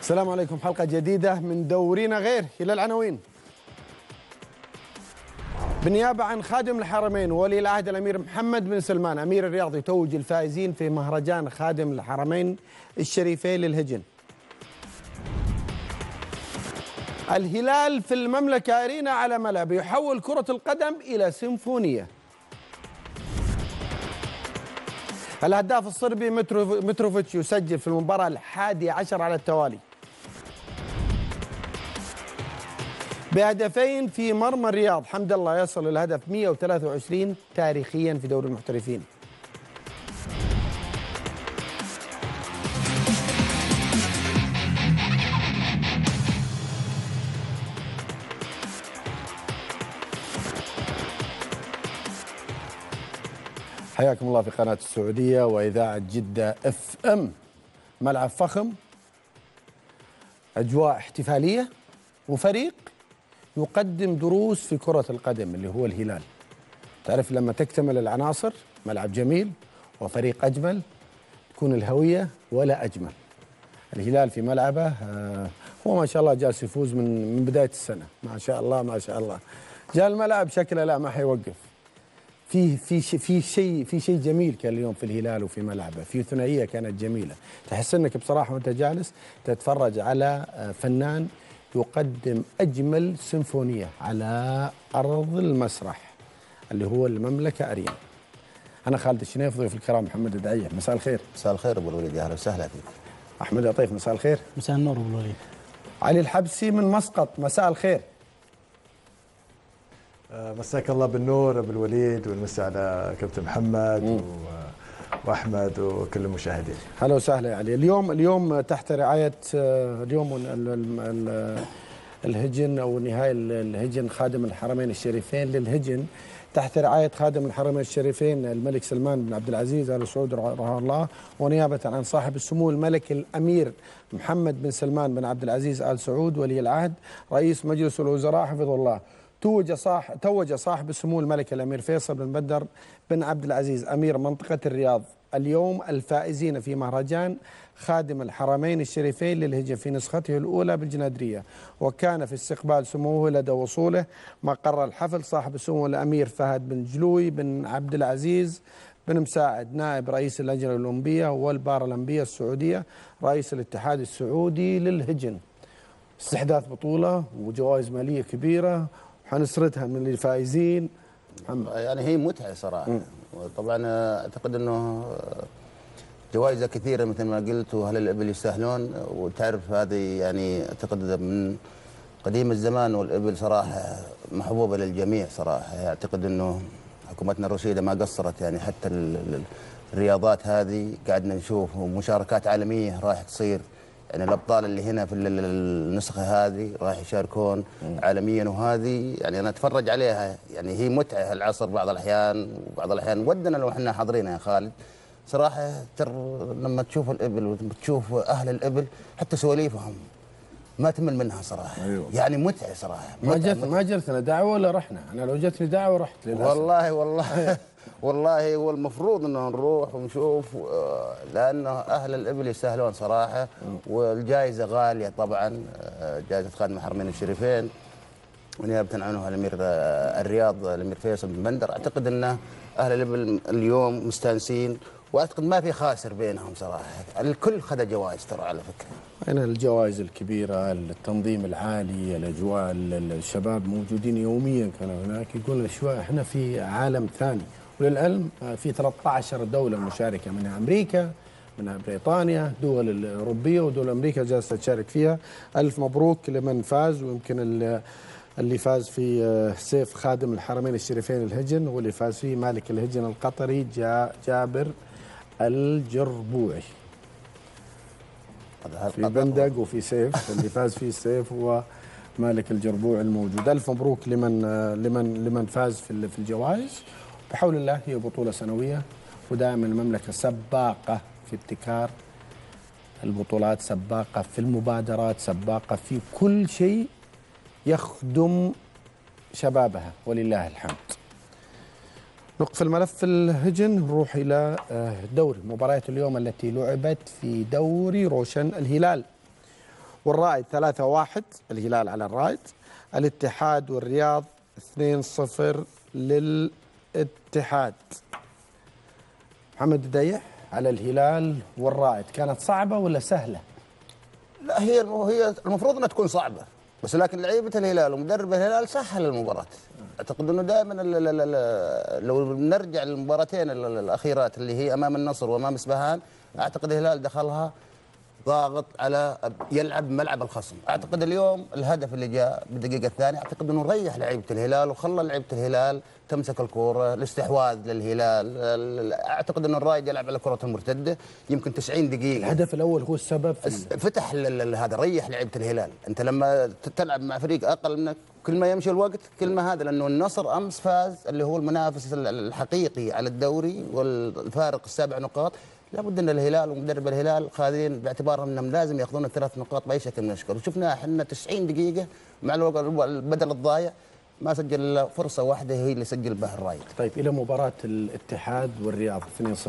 السلام عليكم. حلقة جديدة من دورينا غير. إلى العناوين. بالنيابة عن خادم الحرمين ولي العهد الأمير محمد بن سلمان أمير الرياض يتوج الفائزين في مهرجان خادم الحرمين الشريفين للهجن. الهلال في المملكة أرينا على ملعب يحول كرة القدم إلى سيمفونية. الهداف الصربي متروفيتش يسجل في المباراة 11 على التوالي بهدفين في مرمى الرياض. حمد الله يصل الهدف 123 تاريخيا في دوري المحترفين. حياكم الله في قناة السعودية وإذاعة جدة FM. ملعب فخم، أجواء احتفالية، وفريق يقدم دروس في كرة القدم اللي هو الهلال. تعرف لما تكتمل العناصر ملعب جميل وفريق أجمل تكون الهوية ولا أجمل. الهلال في ملعبه هو ما شاء الله جالس يفوز من بداية السنة، ما شاء الله ما شاء الله. جاء الملعب شكله لا ما حيوقف. في شيء جميل كان اليوم في الهلال وفي ملعبه، في ثنائيه كانت جميله، تحس انك بصراحه وانت جالس تتفرج على فنان يقدم اجمل سيمفونيه على ارض المسرح اللي هو المملكه ارينا. انا خالد الشنيف، ضيوف الكرام محمد الدعيه. مساء الخير. مساء الخير ابو الوليد، اهلا وسهلا فيك. احمد عطيف مساء الخير. مساء النور ابو الوليد. علي الحبسي من مسقط مساء الخير. مساك الله بالنور ابو الوليد، والمساء على كابتن محمد واحمد وكل المشاهدين. هلا وسهلا يا علي. اليوم تحت رعايه اليوم الهجن او نهائي الهجن خادم الحرمين الشريفين للهجن تحت رعايه خادم الحرمين الشريفين الملك سلمان بن عبد العزيز ال سعود رحمه الله، ونيابه عن صاحب السمو الملك الامير محمد بن سلمان بن عبد العزيز ال سعود ولي العهد رئيس مجلس الوزراء حفظه الله. توج صاحب السمو الملك الأمير فيصل بن بدر بن عبد العزيز أمير منطقة الرياض اليوم الفائزين في مهرجان خادم الحرمين الشريفين للهجن في نسخته الأولى بالجنادرية. وكان في استقبال سموه لدى وصوله مقر الحفل صاحب السمو الأمير فهد بن جلوي بن عبد العزيز بن مساعد نائب رئيس اللجنة الأولمبية والبارالمبية السعودية رئيس الاتحاد السعودي للهجن. استحداث بطولة وجوائز مالية كبيرة حنسردها من الفائزين. يعني هي متعه صراحه. طبعا اعتقد انه جوائز كثيره مثل ما قلت، واهل الابل يستاهلون. وتعرف هذه يعني اعتقد من قديم الزمان، والابل صراحه محبوبه للجميع صراحه. اعتقد انه حكومتنا الرشيده ما قصرت، يعني حتى الرياضات هذه قاعدنا نشوف مشاركات عالميه راح تصير. يعني الابطال اللي هنا في النسخه هذه راح يشاركون عالميا، وهذه يعني انا اتفرج عليها. يعني هي متعه العصر بعض الاحيان، وبعض الاحيان ودنا لو احنا حاضرينها يا خالد صراحه. لما تشوف الابل وتشوف اهل الابل حتى سواليفهم ما تمل منها صراحه. أيوة. يعني متعه صراحه. ما جتنا دعوه ولا رحنا. انا لو جتني دعوه رحت للأسف. والله هو المفروض انه نروح ونشوف، لانه اهل الابل يستاهلون صراحه. والجائزه غاليه طبعا، جائزه خادم الحرمين الشريفين ونيابه عنه الامير الرياض الامير فيصل بن بندر. اعتقد انه اهل الابل اليوم مستانسين، واعتقد ما في خاسر بينهم صراحه. الكل خذ جوائز ترى على فكره. هنا الجوائز الكبيره، التنظيم العالي، الاجواء، الشباب موجودين يوميا كانوا هناك. يقول احنا في عالم ثاني. وللعلم في 13 دولة مشاركة، منها أمريكا، منها بريطانيا، دول الأوروبية ودول أمريكا جالسة تشارك فيها. ألف مبروك لمن فاز. ويمكن اللي فاز في سيف خادم الحرمين الشريفين الهجن واللي فاز فيه مالك الهجن القطري جابر الجربوعي. في بندق وفي سيف. اللي فاز فيه سيف هو مالك الجربوعي الموجود. ألف مبروك لمن فاز في الجوائز. بحول الله هي بطولة سنوية، ودائما المملكة سباقة في ابتكار البطولات، سباقة في المبادرات، سباقة في كل شيء يخدم شبابها ولله الحمد. نقفل ملف الهجن، نروح إلى دوري مباريات اليوم التي لعبت في دوري روشن. الهلال والرائد 3-1 الهلال على الرائد. الاتحاد والرياض 2-0 للاتحاد. محمد الديح على الهلال والرائد، كانت صعبة ولا سهلة؟ لا، هي المفروض انها تكون صعبه، بس لكن لعيبه الهلال ومدرب الهلال سهل المباراه. اعتقد انه دائما لو نرجع للمباراتين الاخيرات اللي هي امام النصر وامام اسبهان، اعتقد الهلال دخلها ضاغط على يلعب ملعب الخصم. اعتقد اليوم الهدف اللي جاء بالدقيقه الثانيه اعتقد انه ريح لعيبه الهلال وخلى لعيبه الهلال تمسك الكوره، الاستحواذ للهلال. اعتقد انه الرائد يلعب على كره المرتده يمكن 90 دقيقه. الهدف الاول هو السبب فتح هذا، ريح لعيبه الهلال. انت لما تلعب مع فريق اقل منك كل ما يمشي الوقت كل ما هذا، لانه النصر امس فاز اللي هو المنافس الحقيقي على الدوري والفارق ال7 نقاط. لابد ان الهلال ومدرب الهلال خاذين باعتبارهم انهم لازم ياخذون ال3 نقاط باي شكل من الاشكال، وشفنا احنا 90 دقيقه مع البدل الضايع ما سجل الا فرصه واحده هي اللي سجل بها الرايد. طيب الى مباراه الاتحاد والرياض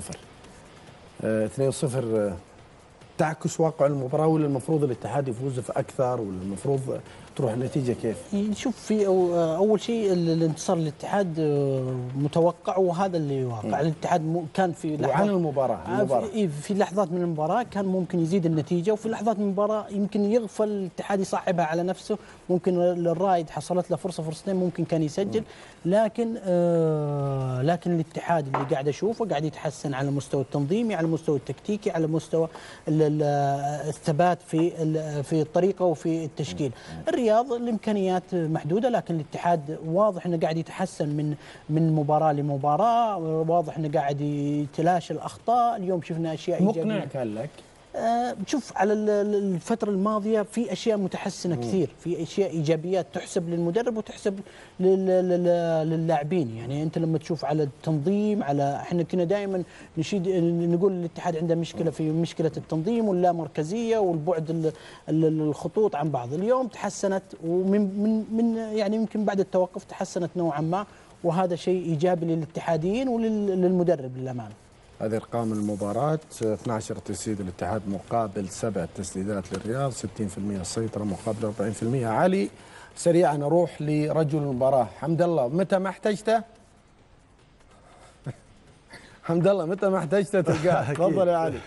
2-0 تعكس واقع المباراه، ولا المفروض الاتحاد يفوز في اكثر، ولا المفروض تروح النتيجه كيف؟ نشوف في اول شيء الانتصار للاتحاد متوقع، وهذا اللي واقع. الاتحاد كان في لحظات وعن المباراه في لحظات من المباراه كان ممكن يزيد النتيجه، وفي لحظات من المباراه يمكن يغفل الاتحاد يصعبها على نفسه. ممكن الرائد حصلت له فرصتين ممكن كان يسجل، لكن الاتحاد اللي قاعد اشوفه قاعد يتحسن على المستوى التنظيمي، على المستوى التكتيكي، على مستوى الثبات في الطريقه وفي التشكيل. الرياض الامكانيات محدوده، لكن الاتحاد واضح انه قاعد يتحسن من مباراه لمباراه، واضح انه قاعد يتلاشى الاخطاء. اليوم شفنا اشياء ايجابيه. مقنع كان لك؟ شوف على الفترة الماضية في أشياء متحسنة كثير، في أشياء إيجابيات تحسب للمدرب وتحسب للاعبين. يعني أنت لما تشوف على التنظيم، على إحنا كنا دائما نقول الاتحاد عنده مشكلة في مشكلة التنظيم واللامركزية والبعد الخطوط عن بعض. اليوم تحسنت، ومن يعني يمكن بعد التوقف تحسنت نوعا ما، وهذا شيء إيجابي للاتحاديين وللمدرب للأمانة. هذه ارقام المباراه: 12 تسديد للاتحاد مقابل 7 تسديدات للرياض، 60% السيطره مقابل 40%. علي سريعا نروح لرجل المباراه حمد الله، متى ما احتجته؟ حمد الله متى ما احتجته تلقاه. تفضل يا علي.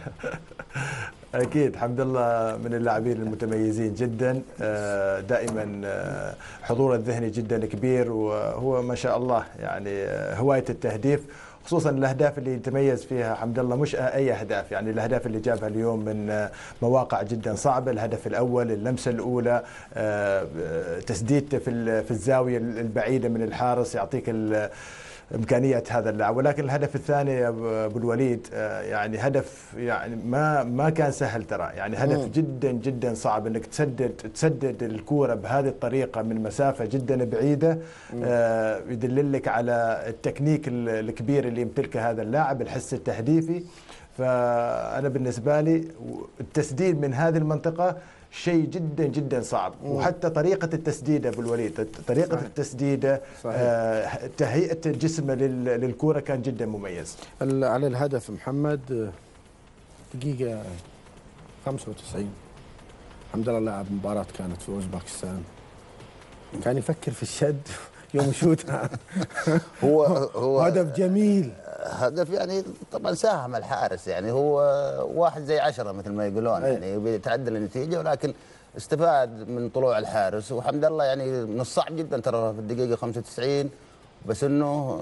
أكيد حمد الله من اللاعبين المتميزين جدا، دائما حضوره الذهني جدا كبير، وهو ما شاء الله يعني هواية التهديف، خصوصا الاهداف اللي يتميز فيها حمد الله. مش اي اهداف، يعني الاهداف اللي جابها اليوم من مواقع جدا صعبه. الهدف الاول، اللمسه الاولى، تسديدته في الزاويه البعيده من الحارس، يعطيك إمكانية هذا اللاعب. ولكن الهدف الثاني يا أبو الوليد يعني هدف يعني ما كان سهل ترى، يعني هدف جدا جدا صعب انك تسدد الكورة بهذه الطريقة من مسافة جدا بعيدة. يدللك على التكنيك الكبير اللي يمتلكه هذا اللاعب، الحس التهديفي. فأنا بالنسبة لي التسديد من هذه المنطقة شيء جدا جدا صعب. وحتى طريقة التسديدة بالوليد، طريقة التسديدة، تهيئة الجسم للكرة كان جدا مميز. على الهدف محمد دقيقة 95 الحمد لله لاعب مباراة كانت في اوزباكستان، كان يفكر في الشد يوم يشوتها. هو هدف جميل، هدف يعني طبعا ساهم الحارس، يعني هو 1 زي 10 مثل ما يقولون، يعني بيتعدل النتيجه، ولكن استفاد من طلوع الحارس. وحمد الله يعني من الصعب جدا ترى في الدقيقه 95، بس انه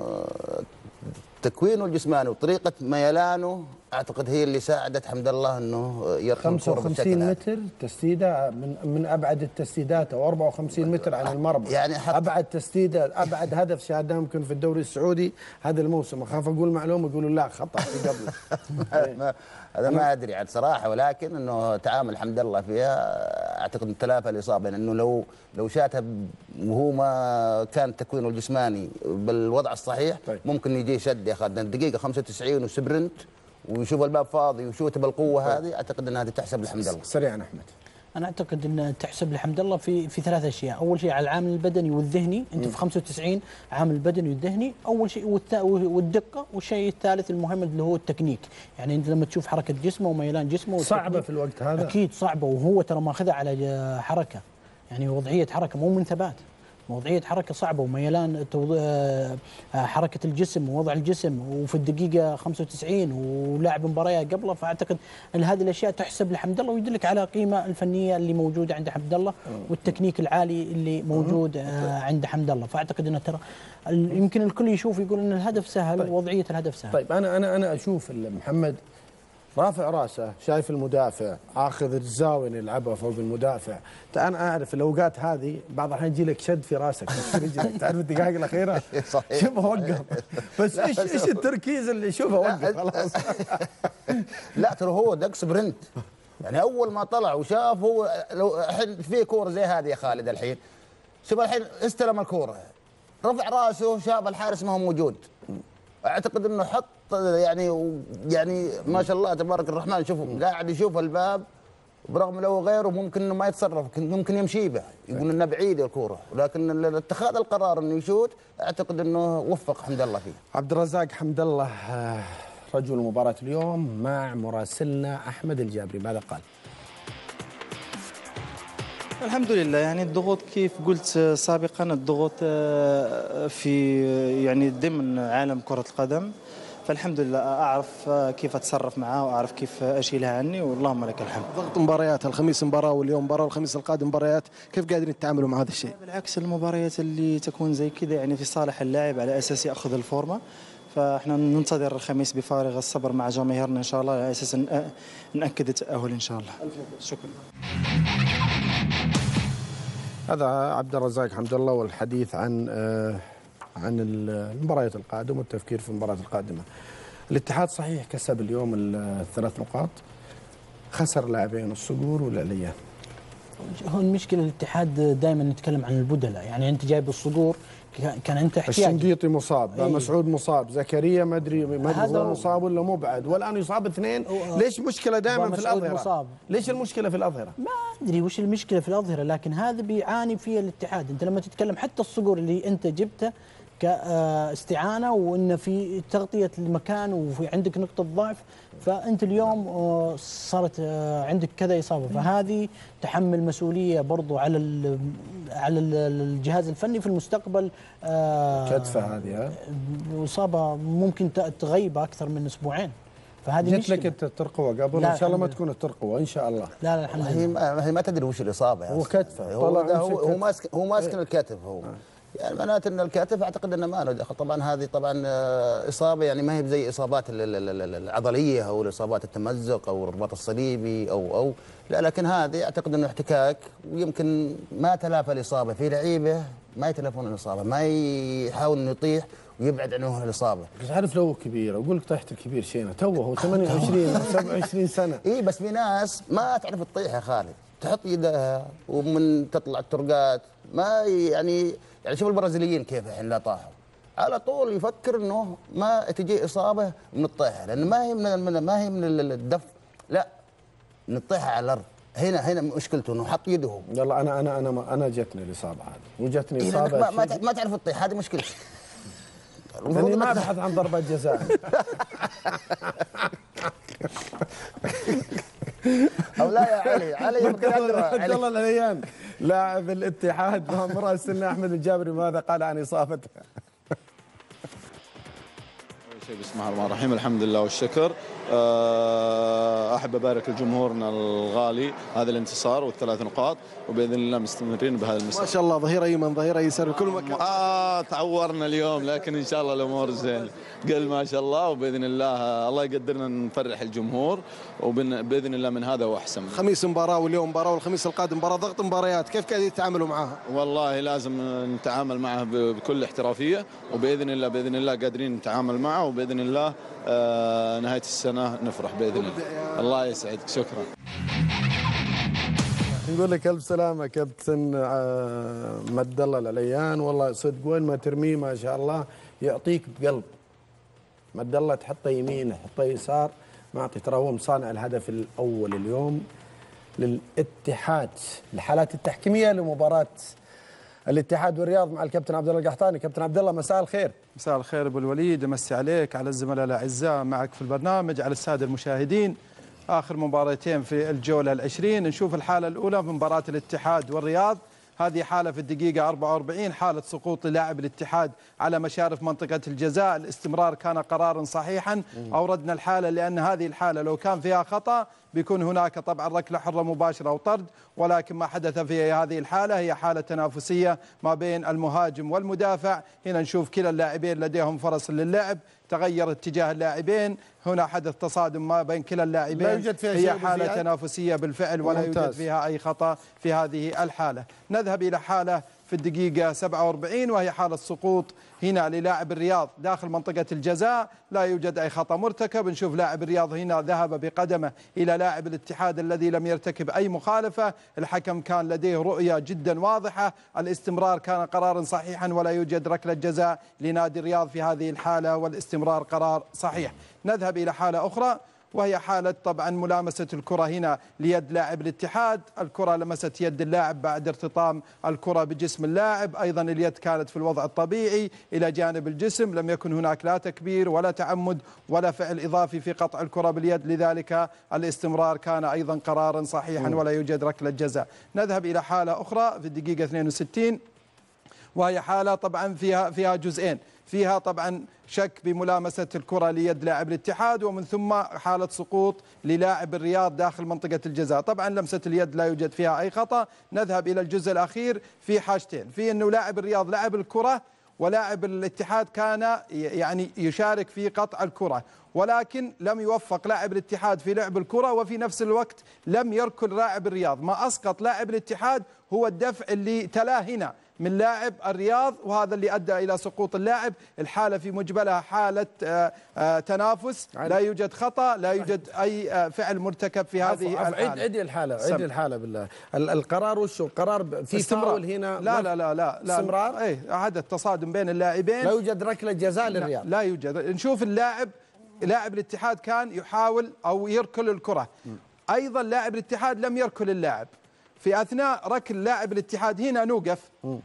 تكوينه الجسماني وطريقه ميلانه اعتقد هي اللي ساعدت حمد الله انه يرقم 55 متر تسديده من ابعد التسديدات، او 54 متر عن المرمى، يعني ابعد تسديده، ابعد هدف شاهدناه يمكن في الدوري السعودي هذا الموسم. اخاف اقول معلومه يقولوا لا خطا في قبله. هذا ما ادري عاد صراحه، ولكن انه تعامل حمد الله فيها اعتقد تلافى الاصابه، لانه لو شاتها وهو ما كان تكوينه الجسماني بالوضع الصحيح ممكن يجي شد يا اخي. الدقيقه 95 وسبرنت ويشوف الباب فاضي ويشوت بالقوه هذه، اعتقد ان هذه تحسب لحمد الله. سريعا احمد. انا اعتقد ان تحسب لحمد الله في ثلاث اشياء، اول شيء على العامل البدني والذهني، انت في 95 عامل البدني والذهني اول شيء، والدقه، والشيء الثالث المهم اللي هو التكنيك، يعني انت لما تشوف حركه جسمه وميلان جسمه صعبه في الوقت هذا اكيد صعبه، وهو ترى ماخذها على حركه، يعني وضعيه حركه مو من ثبات، وضعية حركة صعبة وميلان حركة الجسم ووضع الجسم، وفي الدقيقة 95 ولاعب مباريات قبله، فأعتقد أن هذه الأشياء تحسب لحمد الله ويدلك على قيمة الفنية اللي موجودة عند حمد الله والتكنيك العالي اللي موجود عند حمد الله. فأعتقد أنه ترى يمكن الكل يشوف يقول أن الهدف سهل. طيب. ووضعية الهدف سهل. طيب أنا أشوف محمد رافع راسه، شايف المدافع اخذ الزاويه اللي يلعبها فوق المدافع. انا اعرف الاوقات هذه بعض الاحيان يجي لك شد في راسك في رجلك، تعرف الدقائق الاخيره شوفه وقف، بس ايش التركيز اللي شوفه وقف خلاص. لا ترى هو دق سبرنت، يعني اول ما طلع وشاف هو لو الحين في كوره زي هذه يا خالد، الحين شوف الحين استلم الكوره رفع راسه شاف الحارس ما هو موجود، اعتقد انه حط يعني ما شاء الله تبارك الرحمن، شوفوا قاعد يشوف الباب برغم لو غيره ممكن انه ما يتصرف، ممكن يمشي به يقول انه بعيد الكوره، ولكن اتخاذ القرار انه يشوت اعتقد انه وفق حمد الله فيه. عبد الرزاق حمد الله رجل مباراه اليوم مع مراسلنا احمد الجابري، ماذا قال؟ الحمد لله، يعني الضغوط كيف قلت سابقا، الضغوط في يعني ضمن عالم كرة القدم، فالحمد لله أعرف كيف أتصرف معاه وأعرف كيف أشيلها عني، واللهم لك الحمد. ضغط مباريات، الخميس مباراة واليوم مباراة والخميس القادم مباريات، كيف قادرين تتعاملوا مع هذا الشيء؟ بالعكس، المباريات اللي تكون زي كذا يعني في صالح اللاعب على أساس يأخذ الفورمة، فاحنا ننتظر الخميس بفارغ الصبر مع جماهيرنا ان شاء الله على اساس ناكد التاهل ان شاء الله. شكرا. هذا عبد الرزاق حمد الله، والحديث عن المباريات القادمه والتفكير في المباراه القادمه. الاتحاد صحيح كسب اليوم الثلاث نقاط، خسر لاعبين الصقور والعليان. هو المشكله الاتحاد دائما نتكلم عن البدلاء، يعني انت جايب الصقور كان انت احتياج، الشنقيطي مصاب، مسعود مصاب، زكريا ما ادري هو مصاب ولا مو بعد، والان يصاب اثنين. ليش مشكله دائما في الاظهره؟ مصاب. ليش المشكله في الاظهره؟ ما ادري وش المشكله في الاظهره، لكن هذا بيعاني فيه الاتحاد. انت لما تتكلم حتى الصقور اللي انت جبته كاستعانه وان في تغطيه المكان وفي عندك نقطه ضعف، فانت اليوم صارت عندك كذا اصابه، فهذه تحمل مسؤوليه برضو على الجهاز الفني في المستقبل. كتفه هذه اصابه ممكن تغيب اكثر من اسبوعين، فهذه جت لك الترقوه قبل، ان شاء الله ما تكون الترقوه ان شاء الله. لا الحمد لله. هي ما تدري وش الاصابه، هو كتفه، هو ماسك الكتف هو. يعني معناته ان الكتف اعتقد انه ما له دخل، طبعا هذه طبعا اصابه يعني ما هي زي اصابات العضليه او الاصابات التمزق او الرباط الصليبي او لا، لكن هذه اعتقد انه احتكاك، ويمكن ما تلافى الاصابه. في لعيبه ما يتلافون الاصابه، ما يحاول انه يطيح ويبعد عنه الاصابه. بس عارف لو كبير اقول لك طيحه الكبير شينه، هو 28 او 27 سنه. اي بس في ناس ما تعرف تطيح يا خالد، تحط يدها ومن تطلع الترقات ما يعني شوف البرازيليين كيف الحين لا طاحوا على طول يفكر انه ما تجي اصابه من الطيحه، لان ما هي من الدف، لا من الطيحه على الارض. هنا مشكلته انه حط يده. يلا انا جتني الاصابه هذه، وجتني اصابه ما تعرف تطيح، هذه مشكلتك. يعني ما ابحث عن ضربه جزاء. او لا يا علي عبد الله العليان لاعب الاتحاد مع مراسلنا احمد الجابري، ماذا قال عن اصابته؟ بسم الله الرحمن الرحيم، الحمد لله والشكر. احب ابارك لجمهورنا الغالي هذا الانتصار والثلاث نقاط، وباذن الله مستمرين بهذا المستوى. ما شاء الله ظهير ايمن ظهير ايسر في كل مكان. تعورنا اليوم، لكن ان شاء الله الامور زين. قل ما شاء الله، وباذن الله يقدرنا نفرح الجمهور، وباذن الله من هذا واحسن. الخميس مباراه واليوم مباراه والخميس القادم مباراه، ضغط مباريات، كيف قاعدين تتعاملوا معها؟ والله لازم نتعامل معها بكل احترافيه، وباذن الله قادرين نتعامل معها، وباذن الله نهايه السنه نفرح باذن الله. الله يسعدك، شكرا. نقول لك الف سلامه كابتن مد الله العليان، والله صدق وين ما ترميه ما شاء الله يعطيك بقلب. مد الله تحطه يمين تحطه يسار، ما اعطي، ترى هو مصانع الهدف الاول اليوم للاتحاد، الحالات التحكيميه لمباراه الاتحاد والرياض مع الكابتن عبد الله القحطاني. كابتن عبد الله مساء الخير. مساء الخير ابو الوليد، امسي عليك، على الزملاء الاعزاء معك في البرنامج، على الساده المشاهدين. اخر مباراتين في الجوله ال20، نشوف الحاله الاولى من مباراه الاتحاد والرياض. هذه حالة في الدقيقة 44، حالة سقوط للاعب الاتحاد على مشارف منطقة الجزاء. الاستمرار كان قرارا صحيحا. أوردنا الحالة لأن هذه الحالة لو كان فيها خطأ بيكون هناك طبعا ركلة حرة مباشرة أو طرد، ولكن ما حدث في هذه الحالة هي حالة تنافسية ما بين المهاجم والمدافع. هنا نشوف كلا اللاعبين لديهم فرص للعب، تغير اتجاه اللاعبين، هنا حدث تصادم ما بين كلا اللاعبين. لا يوجد فيها هي حالة تنافسية بالفعل ولا ممتاز. يوجد فيها أي خطأ في هذه الحالة. نذهب إلى حالة في الدقيقة 47 وهي حالة سقوط هنا للاعب الرياض داخل منطقة الجزاء، لا يوجد أي خطأ مرتكب. نشوف لاعب الرياض هنا ذهب بقدمه إلى لاعب الاتحاد الذي لم يرتكب أي مخالفة. الحكم كان لديه رؤية جدا واضحة، الاستمرار كان قرارا صحيحا ولا يوجد ركلة جزاء لنادي الرياض في هذه الحالة، والاستمرار قرار صحيح. نذهب إلى حالة أخرى وهي حالة طبعا ملامسة الكرة هنا ليد لاعب الاتحاد. الكرة لمست يد اللاعب بعد ارتطام الكرة بجسم اللاعب، أيضا اليد كانت في الوضع الطبيعي إلى جانب الجسم، لم يكن هناك لا تكبير ولا تعمد ولا فعل إضافي في قطع الكرة باليد، لذلك الاستمرار كان أيضا قرارا صحيحا ولا يوجد ركلة جزاء. نذهب إلى حالة أخرى في الدقيقة 62 وهي حالة طبعا فيها جزئين، فيها طبعا شك بملامسة الكرة ليد لاعب الاتحاد، ومن ثم حالة سقوط للاعب الرياض داخل منطقة الجزاء. طبعا لمسة اليد لا يوجد فيها أي خطأ. نذهب إلى الجزء الأخير في حاجتين، في أنه لاعب الرياض لعب الكرة ولاعب الاتحاد كان يعني يشارك في قطع الكرة، ولكن لم يوفق لاعب الاتحاد في لعب الكرة، وفي نفس الوقت لم يركل لاعب الرياض. ما أسقط لاعب الاتحاد هو الدفع اللي تلاه هنا من لاعب الرياض، وهذا اللي أدى إلى سقوط اللاعب. الحالة في مجملها حالة تنافس، لا يوجد خطأ، لا يوجد أي فعل مرتكب في هذه الحالة. عيد الحالة، عيد الحالة بالله. القرار وشو القرار؟ في فاول هنا؟ لا استمرار؟ ايه، حدث تصادم بين اللاعبين، لا يوجد ركلة جزاء للرياض. لا يوجد. نشوف لاعب الاتحاد كان يحاول أو يركل الكرة، أيضا لاعب الاتحاد لم يركل اللاعب. في أثناء ركل لاعب الاتحاد هنا نوقف،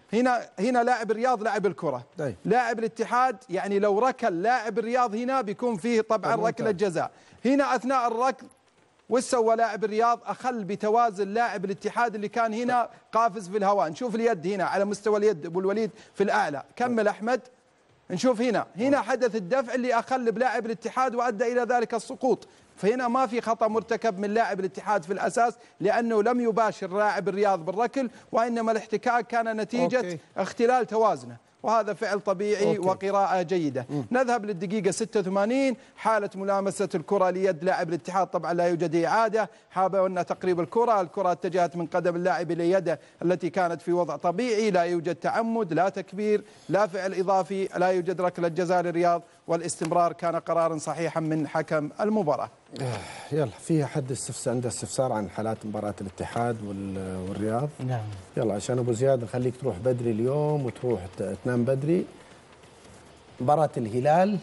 هنا لاعب الرياض لعب الكرة، لاعب الاتحاد يعني لو ركل لاعب الرياض هنا بيكون فيه طبعا ركلة جزاء. هنا أثناء الركل وش سوى لاعب الرياض؟ أخل بتوازن لاعب الاتحاد اللي كان هنا قافز في الهواء. نشوف اليد هنا على مستوى اليد أبو الوليد في الأعلى، كمل أحمد. نشوف هنا حدث الدفع اللي أخل بلاعب الاتحاد وأدى إلى ذلك السقوط. فهنا ما في خطأ مرتكب من لاعب الاتحاد في الأساس، لأنه لم يباشر لاعب الرياض بالركل، وإنما الاحتكاك كان نتيجة اختلال توازنه، وهذا فعل طبيعي وقراءة جيدة. نذهب للدقيقة 86، حالة ملامسة الكرة ليد لاعب الاتحاد، طبعا لا يوجد إعادة، حاولنا تقريب الكرة اتجهت من قدم اللاعب إلى يده التي كانت في وضع طبيعي، لا يوجد تعمد، لا تكبير، لا فعل إضافي، لا يوجد ركلة جزاء للرياض، والاستمرار كان قرارا صحيحا من حكم المباراة. يلا في حد عنده استفسار عن حالات مباراة الاتحاد والرياض؟ نعم. يلا عشان ابو زياد نخليك تروح بدري اليوم وتروح تنام بدري. مباراة الهلال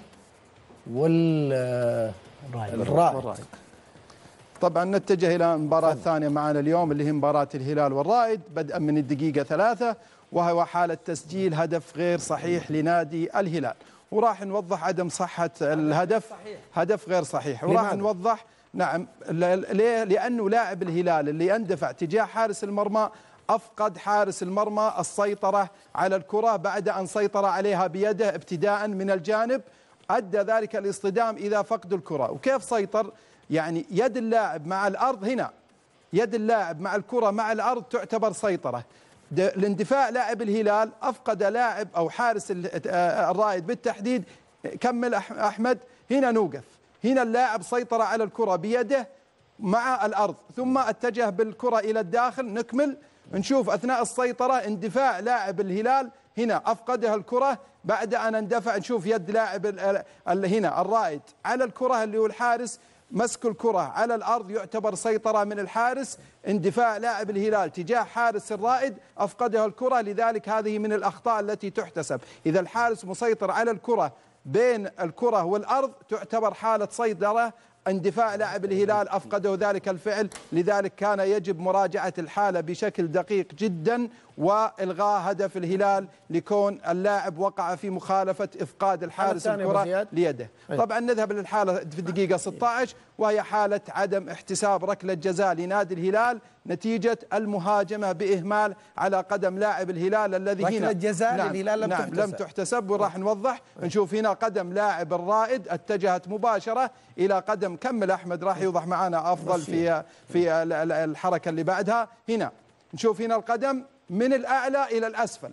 والرائد. طبعا نتجه الى المباراة الثانية معنا اليوم اللي هي مباراة الهلال والرائد، بدءا من الدقيقة 3، وهو حالة تسجيل هدف غير صحيح لنادي الهلال، وراح نوضح عدم صحة الهدف. هدف غير صحيح، وراح نوضح. نعم، ليه؟ لأنه لاعب الهلال اللي اندفع تجاه حارس المرمى أفقد حارس المرمى السيطرة على الكرة بعد أن سيطر عليها بيده ابتداء من الجانب، أدى ذلك الاصطدام إلى فقد الكرة. وكيف سيطر؟ يعني يد اللاعب مع الأرض، هنا يد اللاعب مع الكرة مع الأرض تعتبر سيطرة. الاندفاع لاعب الهلال أفقد لاعب أو حارس الرائد بالتحديد. كمل أحمد. هنا نوقف، هنا اللاعب سيطر على الكرة بيده مع الأرض، ثم اتجه بالكرة إلى الداخل. نكمل نشوف أثناء السيطرة اندفاع لاعب الهلال، هنا أفقدها الكرة بعد أن اندفع. نشوف يد لاعب هنا الرائد على الكرة اللي هو الحارس، مسك الكرة على الأرض يعتبر سيطرة من الحارس. اندفاع لاعب الهلال تجاه حارس الرائد أفقدها الكرة، لذلك هذه من الأخطاء التي تحتسب. إذا الحارس مسيطر على الكرة بين الكرة والأرض تعتبر حالة سيطرة اندفاع لاعب الهلال أفقده ذلك الفعل، لذلك كان يجب مراجعة الحالة بشكل دقيق جدا وإلغاء هدف الهلال لكون اللاعب وقع في مخالفة إفقاد الحارس الكرة ليده. طبعا نذهب للحالة في الدقيقة 16 وهي حالة عدم احتساب ركلة جزاء لنادي الهلال نتيجة المهاجمة بإهمال على قدم لاعب الهلال الذي هنا ركلة جزاء للهلال لم تحتسب وراح نوضح. نشوف هنا قدم لاعب الرائد اتجهت مباشرة إلى قدم، كمل أحمد راح يوضح معنا أفضل في الحركة اللي بعدها. هنا نشوف هنا القدم من الأعلى إلى الأسفل،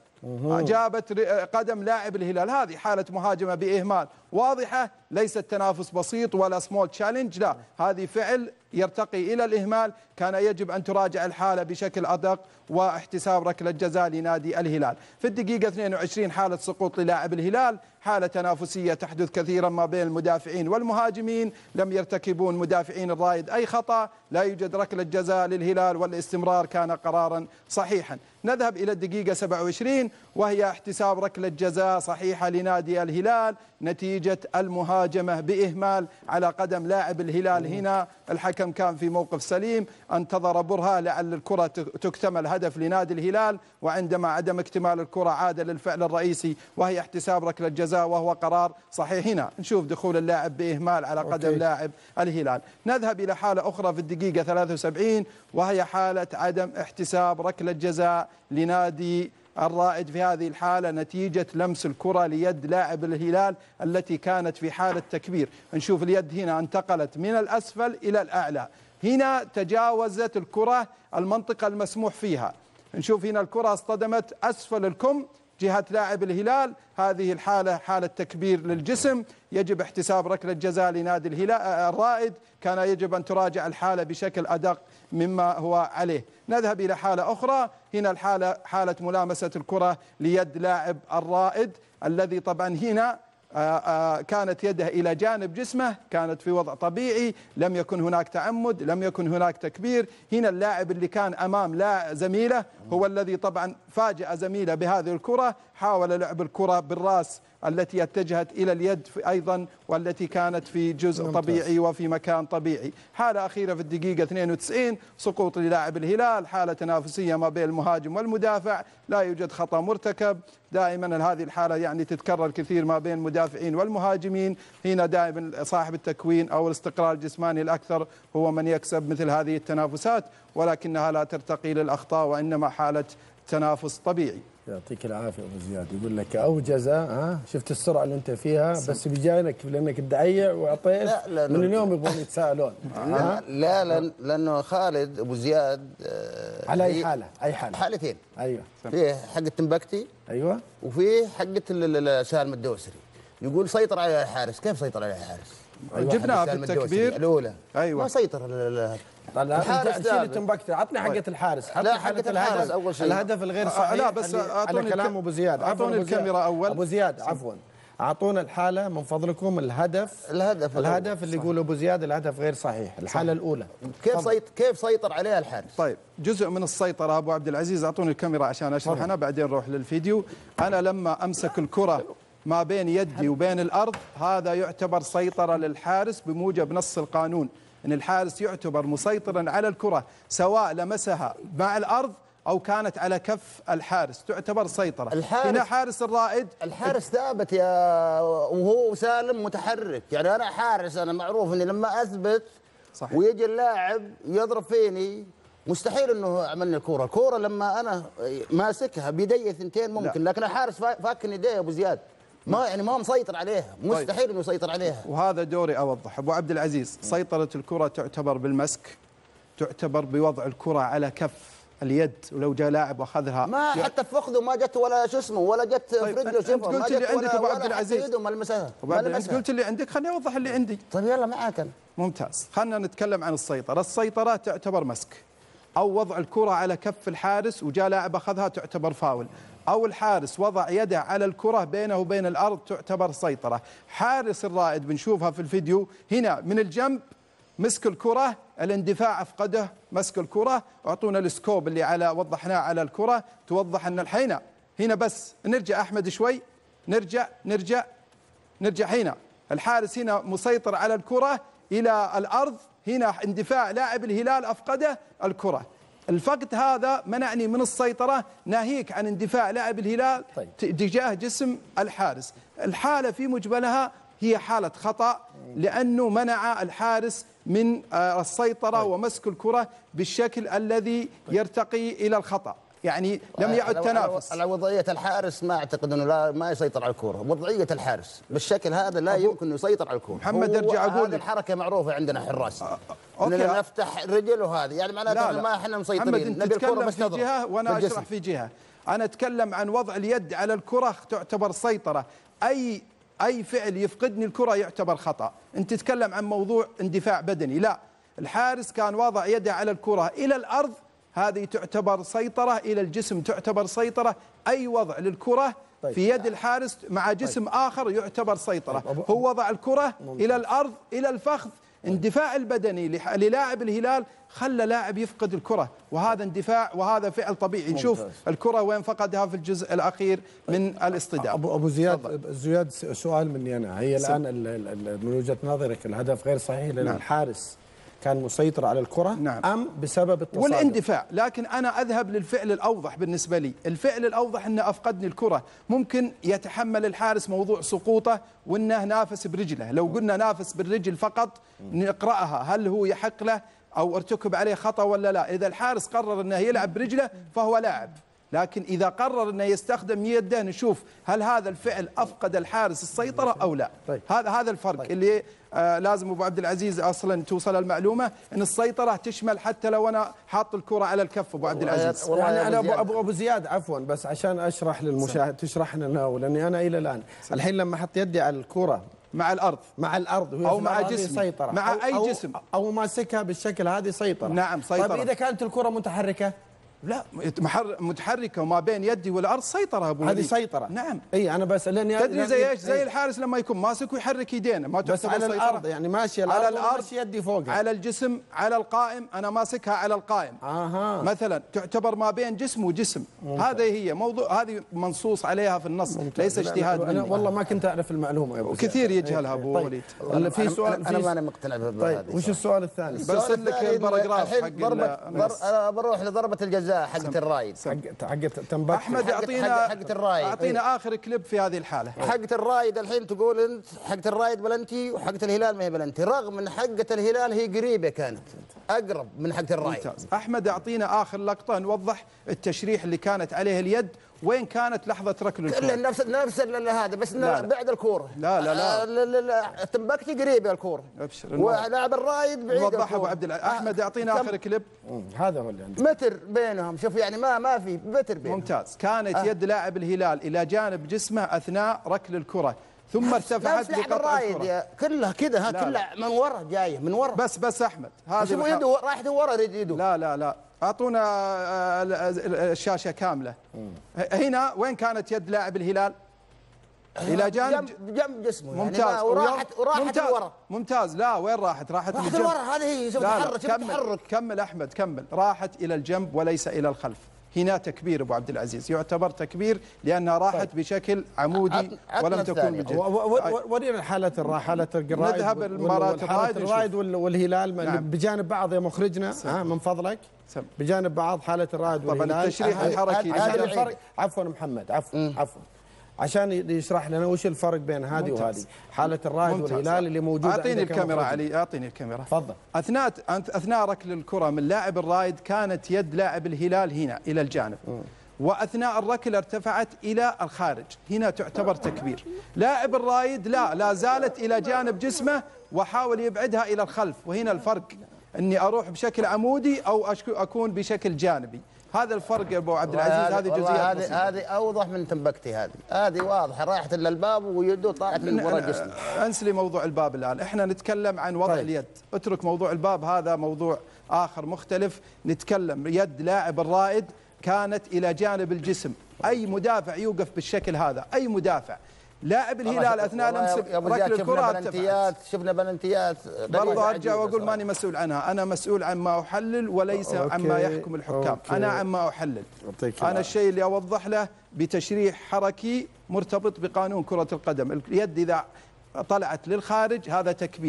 جابت قدم لاعب الهلال. هذه حالة مهاجمة بإهمال واضحة، ليست تنافس بسيط ولا سمول تشالنج، لا هذه فعل يرتقي إلى الإهمال. كان يجب أن تراجع الحالة بشكل أدق واحتساب ركلة جزاء لنادي الهلال. في الدقيقة 22 حالة سقوط للاعب الهلال، حالة تنافسية تحدث كثيرا ما بين المدافعين والمهاجمين، لم يرتكبون مدافعين الرائد أي خطأ، لا يوجد ركلة جزاء للهلال والاستمرار كان قرارا صحيحا. نذهب إلى الدقيقة 27 وهي احتساب ركلة جزاء صحيحة لنادي الهلال نتيجة المهاجمة بإهمال على قدم لاعب الهلال. هنا الحكم كان في موقف سليم، انتظر برهة لعل الكرة تكتمل هدف لنادي الهلال، وعندما عدم اكتمال الكرة عاد للفعل الرئيسي وهي احتساب ركلة جزاء وهو قرار صحيح. هنا نشوف دخول اللاعب بإهمال على قدم لاعب الهلال. نذهب إلى حالة أخرى في الدقيقة 73 وهي حالة عدم احتساب ركلة جزاء لنادي الرائد في هذه الحالة نتيجة لمس الكرة ليد لاعب الهلال التي كانت في حالة تكبير. نشوف اليد هنا انتقلت من الأسفل إلى الأعلى، هنا تجاوزت الكرة المنطقة المسموح فيها. نشوف هنا الكرة اصطدمت أسفل الكم جهة لاعب الهلال. هذه الحالة حالة تكبير للجسم، يجب احتساب ركلة جزاء لنادي الهلال الرائد. كان يجب أن تراجع الحالة بشكل أدق مما هو عليه. نذهب إلى حالة أخرى، هنا الحالة حالة ملامسة الكرة ليد لاعب الرائد الذي طبعا هنا كانت يده إلى جانب جسمه، كانت في وضع طبيعي، لم يكن هناك تعمد، لم يكن هناك تكبير. هنا اللاعب اللي كان أمام زميله هو الذي طبعا فاجأ زميله بهذه الكرة، حاول لعب الكرة بالرأس التي اتجهت إلى اليد أيضا والتي كانت في جزء طبيعي وفي مكان طبيعي. حالة أخيرة في الدقيقة 92 سقوط للاعب الهلال، حالة تنافسية ما بين المهاجم والمدافع، لا يوجد خطأ مرتكب. دائما هذه الحالة يعني تتكرر كثير ما بين المدافعين والمهاجمين. هنا دائما صاحب التكوين أو الاستقرار الجسماني الأكثر هو من يكسب مثل هذه التنافسات، ولكنها لا ترتقي للأخطاء وإنما حالة تنافس طبيعي. يعطيك العافيه ابو زياد. يقول لك اوجزه، شفت السرعه اللي انت فيها، بس بيجاينك لانك تدعيع واعطيت من اليوم يبغون يتساءلون. لا لانه خالد ابو زياد على اي حاله؟ اي حاله؟ حالتين. ايوه، في حقه تنبكتي، ايوه، وفي حقه سالم الدوسري. يقول سيطر على الحارس. كيف سيطر على الحارس؟ جبناها في التكبير الاولى. ايوه ما سيطر الحارس تنبكتي. عطني حقه الحارس. لا حقه الحارس اول شيء. الهدف الغير صحيح. لا بس على كلام ابو زياد. اعطوني الكاميرا اول. ابو زياد عفوا، اعطونا الحاله من فضلكم. الهدف اللي يقول ابو زياد الهدف غير صحيح. الحاله الاولى كيف سيطر عليها الحارس؟ طيب جزء من السيطره ابو عبد العزيز، اعطوني الكاميرا عشان اشرح انا بعدين نروح للفيديو. انا لما امسك الكره ما بين يدي وبين الارض هذا يعتبر سيطره للحارس بموجب نص القانون، ان الحارس يعتبر مسيطرا على الكره سواء لمسها مع الارض أو كانت على كف الحارس، تعتبر سيطرة. هنا حارس الرائد، الحارس ثابت وهو سالم متحرك. يعني أنا حارس، أنا معروف أني لما أثبت صحيح ويجي اللاعب يضرب فيني مستحيل أنه عملني الكرة لما أنا ماسكها بيدي ثنتين ممكن، لكن الحارس فاكن يديه أبو زياد، ما مسيطر عليها، مستحيل أنه يسيطر عليها. وهذا دوري أوضح. أبو عبد العزيز، سيطرة الكرة تعتبر بالمسك، تعتبر بوضع الكرة على كف اليد، ولو جاء لاعب واخذها ما حتى في فخذه ما جت ولا شو اسمه ولا جت في رجله. انت قلت اللي عندك ابو عبد العزيز، انت قلت اللي عندك، خليني اوضح اللي عندي. طيب يلا معك أنا. ممتاز. خلينا نتكلم عن السيطرة تعتبر مسك، او وضع الكرة على كف الحارس وجاء لاعب اخذها تعتبر فاول، او الحارس وضع يده على الكرة بينه وبين الارض تعتبر سيطرة. حارس الرائد بنشوفها في الفيديو هنا من الجنب مسك الكرة، الاندفاع افقده مسك الكرة. اعطونا السكوب اللي على وضحناه على الكرة توضح ان الحين هنا بس نرجع احمد شوي، نرجع هنا الحارس هنا مسيطر على الكرة إلى الأرض، هنا اندفاع لاعب الهلال أفقده الكرة. الفقد هذا منعني من السيطرة، ناهيك عن اندفاع لاعب الهلال تجاه جسم الحارس. الحالة في مجملها هي حالة خطأ، لأنه منع الحارس من السيطرة ومسك الكرة بالشكل الذي يرتقي إلى الخطأ، يعني لم يعد تنافس. على وضعية الحارس ما أعتقد أنه ما يسيطر على الكرة. وضعية الحارس بالشكل هذا لا يمكن أن يسيطر على الكرة. محمد أرجع أقول هذه الحركة معروفة عندنا حراس، أننا نفتح رجل، وهذه يعني معناته ما احنا مسيطرين. محمد أنت تتكلم في جهة وأنا أشرح في جهة. أنا أتكلم عن وضع اليد على الكرة تعتبر سيطرة. أي فعل يفقدني الكرة يعتبر خطأ. أنت تتكلم عن موضوع اندفاع بدني، لا، الحارس كان واضع يده على الكرة إلى الأرض، هذه تعتبر سيطرة. إلى الجسم تعتبر سيطرة. أي وضع للكرة في يد الحارس مع جسم آخر يعتبر سيطرة. هو وضع الكرة إلى الأرض إلى الفخذ، اندفاع البدني للاعب الهلال خلى لاعب يفقد الكرة، وهذا اندفاع وهذا فعل طبيعي. نشوف الكرة وين فقدها في الجزء الأخير من الاصطدام. أبو زياد سؤال مني أنا. هي الآن من وجهة نظرك الهدف غير صحيح لأن الحارس كان مسيطر على الكرة أم بسبب التصادم والاندفاع؟ لكن أنا أذهب للفعل الأوضح بالنسبة لي. الفعل الأوضح أنه أفقدني الكرة. ممكن يتحمل الحارس موضوع سقوطه وأنه نافس برجله. لو قلنا نافس بالرجل فقط نقرأها، هل هو يحق له أو ارتكب عليه خطأ ولا لا؟ إذا الحارس قرر أنه يلعب برجله فهو لاعب، لكن إذا قرر أنه يستخدم يده نشوف هل هذا الفعل أفقد الحارس السيطرة أو لا. هذا الفرق اللي لازم أبو عبد العزيز أصلا توصل المعلومة أن السيطرة تشمل حتى لو أنا حاط الكرة على الكف. أبو عبد العزيز يعني أنا أبو زياد عفوا بس عشان أشرح للمشاهد تشرح لنا، لأني أنا إلى الآن الحين لما أحط يدي على الكرة مع الأرض أو مع جسم سيطرة مع أي جسم أو ماسكها بالشكل هذه سيطرة. نعم سيطرة. طيب إذا كانت الكرة متحركة؟ لا، متحركة وما بين يدي والأرض سيطرة أبو هذه سيطرة. نعم. أي أنا بس تدري زي إيش؟ زي الحارس لما يكون ماسك ويحرك يدينه، ما بس على الأرض، يعني ماشي على الأرض، ماشي يدي فوقها على الجسم، على القائم. أنا ماسكها على القائم مثلا، تعتبر ما بين جسم وجسم. هذه هي موضوع، هذه منصوص عليها في النص. ليس اجتهاد أنا والله ما كنت أعرف المعلومة يا أبو زياد. كثير يجهلها أبو وليد. في سؤال أنا ما مقتنع بهذا. وش السؤال الثاني؟ برسل لك الباراجراف حق أنا بروح لضربة الجزاء حقت الرايد. حقت تنبك. أحمد أعطينا آخر كليب في هذه الحالة. حقت الرايد الحين تقول أنت حقت الرايد بلنتي وحقت الهلال ما هي بلنتي، رغم أن حقت الهلال هي قريبة، كانت أقرب من حقت الرايد. ممتاز. أحمد أعطينا آخر لقطة نوضح التشريح اللي كانت عليه اليد، وين كانت لحظة ركل الكرة. كلها نفس هذا، بس بعد الكورة. لا تنبكتي قريبة الكورة، ابشر. ولاعب الرايد بعيد. وضحها ابو عبد العزيز. احمد يعطينا اخر كليب. هذا هو اللي عندي. متر بينهم، شوف يعني ما في متر بينهم. ممتاز. كانت يد لاعب الهلال الى جانب جسمه اثناء ركل الكرة، ثم ارتفعت بقطع الكرة. كلها كذا، كلها من ورا، جايه من ورا. بس احمد هذه شوفوا يده راحت ورا يده. لا اعطونا الشاشة كاملة. هنا وين كانت يد لاعب الهلال؟ الى جانب جسمه. ممتاز. يعني وراحت لورا. ممتاز. لا، وين راحت لورا. هذه هي، شوف تحرك. كمل احمد كمل. راحت الى الجنب وليس الى الخلف. هنا تكبير ابو عبد العزيز، يعتبر تكبير لانها راحت بشكل عمودي ولم تكن بالجد. ورينا حالة حالة الرايد. نذهب المباراة الرايد والهلال. نعم. بجانب بعض يا مخرجنا من فضلك. بجانب بعض حالة الرايد والهلال. طبعا التشريح الحركي. عشان الفرق. عفوا محمد، عفوا عشان يشرح لنا وش الفرق بين هذه وهذه، حالة الرايد والهلال اللي موجودة. أعطيني الكاميرا علي، أعطيني الكاميرا. تفضل. أثناء ركل الكرة من لاعب الرايد كانت يد لاعب الهلال هنا إلى الجانب، وأثناء الركل ارتفعت إلى الخارج. هنا تعتبر تكبير. لاعب الرايد لا زالت إلى جانب جسمه وحاول يبعدها إلى الخلف، وهنا الفرق إني أروح بشكل عمودي أو أكون بشكل جانبي. هذا الفرق يا ابو عبد العزيز. هذه جزئيات هذه اوضح من تنبكتي. هذه واضحه، راحت الا الباب ويده طلعت من ورا الجسم. انس لي موضوع الباب الان، احنا نتكلم عن وضع اليد. اترك موضوع الباب، هذا موضوع اخر مختلف. نتكلم يد لاعب الرائد كانت الى جانب الجسم. اي مدافع يوقف بالشكل هذا، اي مدافع. لاعب الهلال اثناء لمس ركل الكره شفنا بلنتيات. برضه ارجع واقول ماني مسؤول عنها، انا مسؤول عما احلل وليس عما يحكم الحكام. انا عما احلل. انا الشيء اللي اوضح له بتشريح حركي مرتبط بقانون كرة القدم. اليد اذا طلعت للخارج هذا تكبير،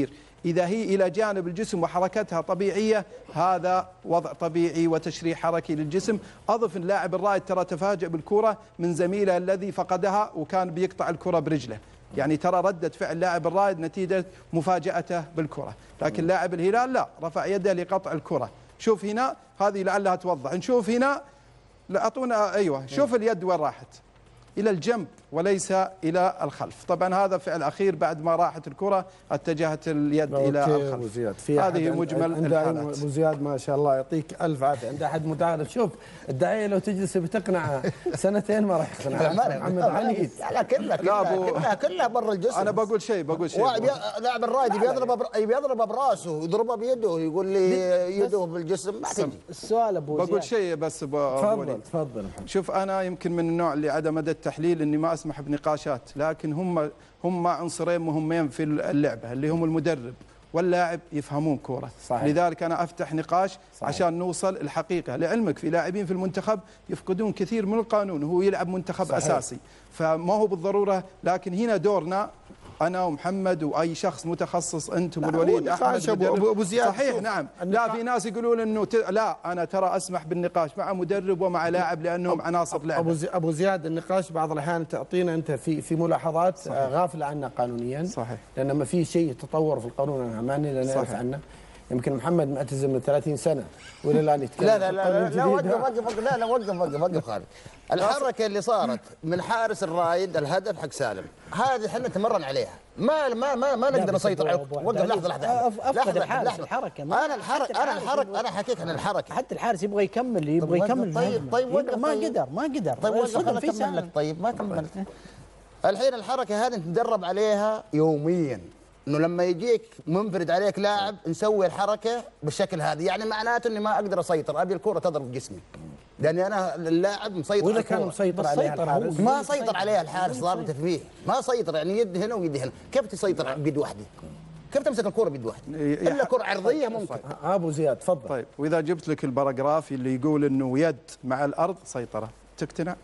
إذا هي إلى جانب الجسم وحركتها طبيعية هذا وضع طبيعي وتشريح حركي للجسم. أضف اللاعب الرائد ترى تفاجأ بالكرة من زميله الذي فقدها وكان بيقطع الكرة برجله، يعني ترى ردة فعل لاعب الرائد نتيجة مفاجأته بالكرة، لكن لاعب الهلال لا، رفع يده لقطع الكرة. شوف هنا هذه لعلها توضح، نشوف هنا أعطونا أيوة، شوف اليد وين راحت، إلى الجنب وليس إلى الخلف. طبعا هذا فعل أخير بعد ما راحت الكرة اتجهت اليد إلى الخلف. هذه مجمل الحالات. أبو زياد ما شاء الله يعطيك ألف عافية. عند أحد متعارف، شوف الداعية لو تجلس بتقنع سنتين ما راح يقنع محمد عنيد. لا كلها برا الجسم. أنا بقول شيء لاعب الرايد بيضربه براسه يضربه بيده، يقول لي يده بالجسم ما تجي. السؤال أبو زياد بقول شيء بس تفضل. شوف أنا يمكن من النوع اللي عدم مدى التحليل اني ما اسمح بنقاشات، لكن هم عنصرين مهمين في اللعبه اللي هم المدرب واللاعب يفهمون كوره. صحيح. لذلك انا افتح نقاش صحيح. عشان نوصل الحقيقه. لعلمك في لاعبين في المنتخب يفقدون كثير من القانون، هو يلعب منتخب صحيح. اساسي، فما هو بالضروره، لكن هنا دورنا أنا ومحمد وأي شخص متخصص، أنتم والوليد أحمد أبو زياد. صحيح نعم. لا في ناس يقولون إنه لا، أنا ترى أسمح بالنقاش مع مدرب ومع لاعب لأنهم عناصر لعب. أبو زياد النقاش بعض الأحيان تعطينا أنت في ملاحظات صحيح. غافلة عنها قانونيا. صحيح. لأن ما في شيء تطور في القانون ما نعرف عنه. يمكن محمد معتزل من 30 سنة ولا الآن يتكلم. لا وقف خالد. الحركة اللي صارت من حارس الرايد الهدف حق سالم هذه احنا نتمرن عليها، ما نقدر نسيطر على. وقف افقد الحارس الحركة. انا حكيت عن الحركة. حتى الحارس يبغى يكمل طيب وقف. ما قدر. طيب وقف اكمل لك. طيب ما كملت. الحين الحركة هذه نتدرب عليها يوميا، انه لما يجيك منفرد عليك لاعب نسوي الحركه بالشكل هذا، يعني معناته اني ما اقدر اسيطر، ابي الكره تضرب جسمي لاني انا اللاعب مسيطر. واذا كان مسيطر عليها الحارس ما سيطر عليها الحارس، صار تفميه ما سيطر، يعني يد هنا ويد هنا، كيف تسيطر بيد واحده؟ كيف تمسك الكره بيد واحده؟ الا كره عرضيه ممكن. ابو زياد تفضل. طيب واذا جبت لك الباراجراف اللي يقول انه يد مع الارض سيطره تقتنع؟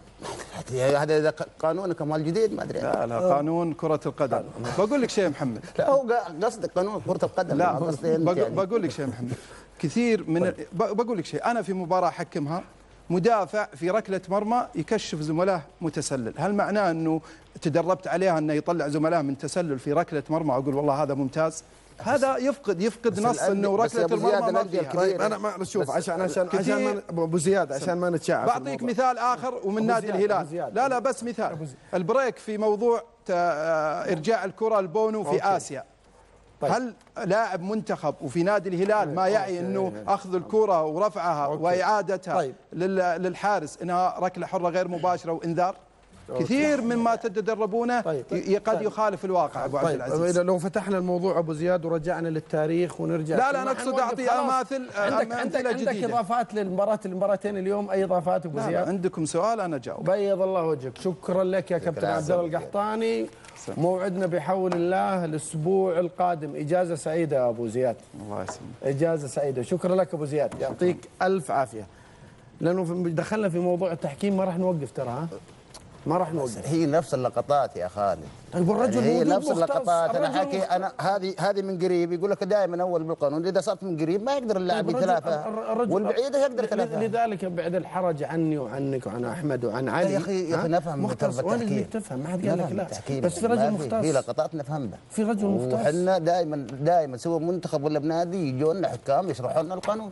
هذا قانون كمال جديد ما ادري. لا قانون كرة القدم. بقول لك شيء محمد. لا هو قصدك قانون كرة القدم. لا بقول لك شيء محمد. كثير من بقول لك شيء، انا في مباراة احكمها مدافع في ركلة مرمى يكشف زملائه متسلل، هل معناه انه تدربت عليها انه يطلع زملائه من تسلل في ركلة مرمى واقول والله هذا ممتاز؟ هذا يفقد نص انه ركله المرمى ما فيها. طيب انا ما اشوف عشان ابو زياد عشان ما نتشعب. بعطيك مثال اخر ومن نادي الهلال. لا بس مثال البريك في موضوع ارجاع الكره البونو في اسيا. طيب. هل لاعب منتخب وفي نادي الهلال ما يعي انه اخذ الكره ورفعها واعادتها للحارس انها ركله حره غير مباشره وانذار؟ كثير مما تتدربونه قد يخالف الواقع. ابو عبد العزيز لو فتحنا الموضوع ابو زياد ورجعنا للتاريخ ونرجع لا انا اقصد اعطي عندك اضافات المباراتين اليوم؟ اي اضافات ابو زياد؟ عندكم سؤال انا جاوب. بيض الله وجهك. شكرا لك يا كابتن عبد الله القحطاني. موعدنا بحول الله الاسبوع القادم. اجازه سعيده يا ابو زياد. الله يسلمك. اجازه سعيده. شكرا لك ابو زياد، يعطيك الف عافيه. لانه دخلنا في موضوع التحكيم ما راح نوقف ترى. ما راح نوقف. هي نفس اللقطات يا خالد. طيب الرجل يعني هي نفس اللقطات. انا حكي انا هذه من قريب يقول لك دائما اول بالقانون، اذا صارت من قريب ما يقدر اللاعب يتلافى والبعيده يقدر يتلافى. لذلك بعد الحرج عني وعنك وعن احمد وعن علي. يا اخي نفهم مختص. وين اللي تفهم؟ ما حد قال لك لا، بس في رجل مختص. في لقطات نفهمها. في رجل مختص. وحنا دائما سواء منتخب ولا بنادي يجونا حكام يشرحوا لنا القانون،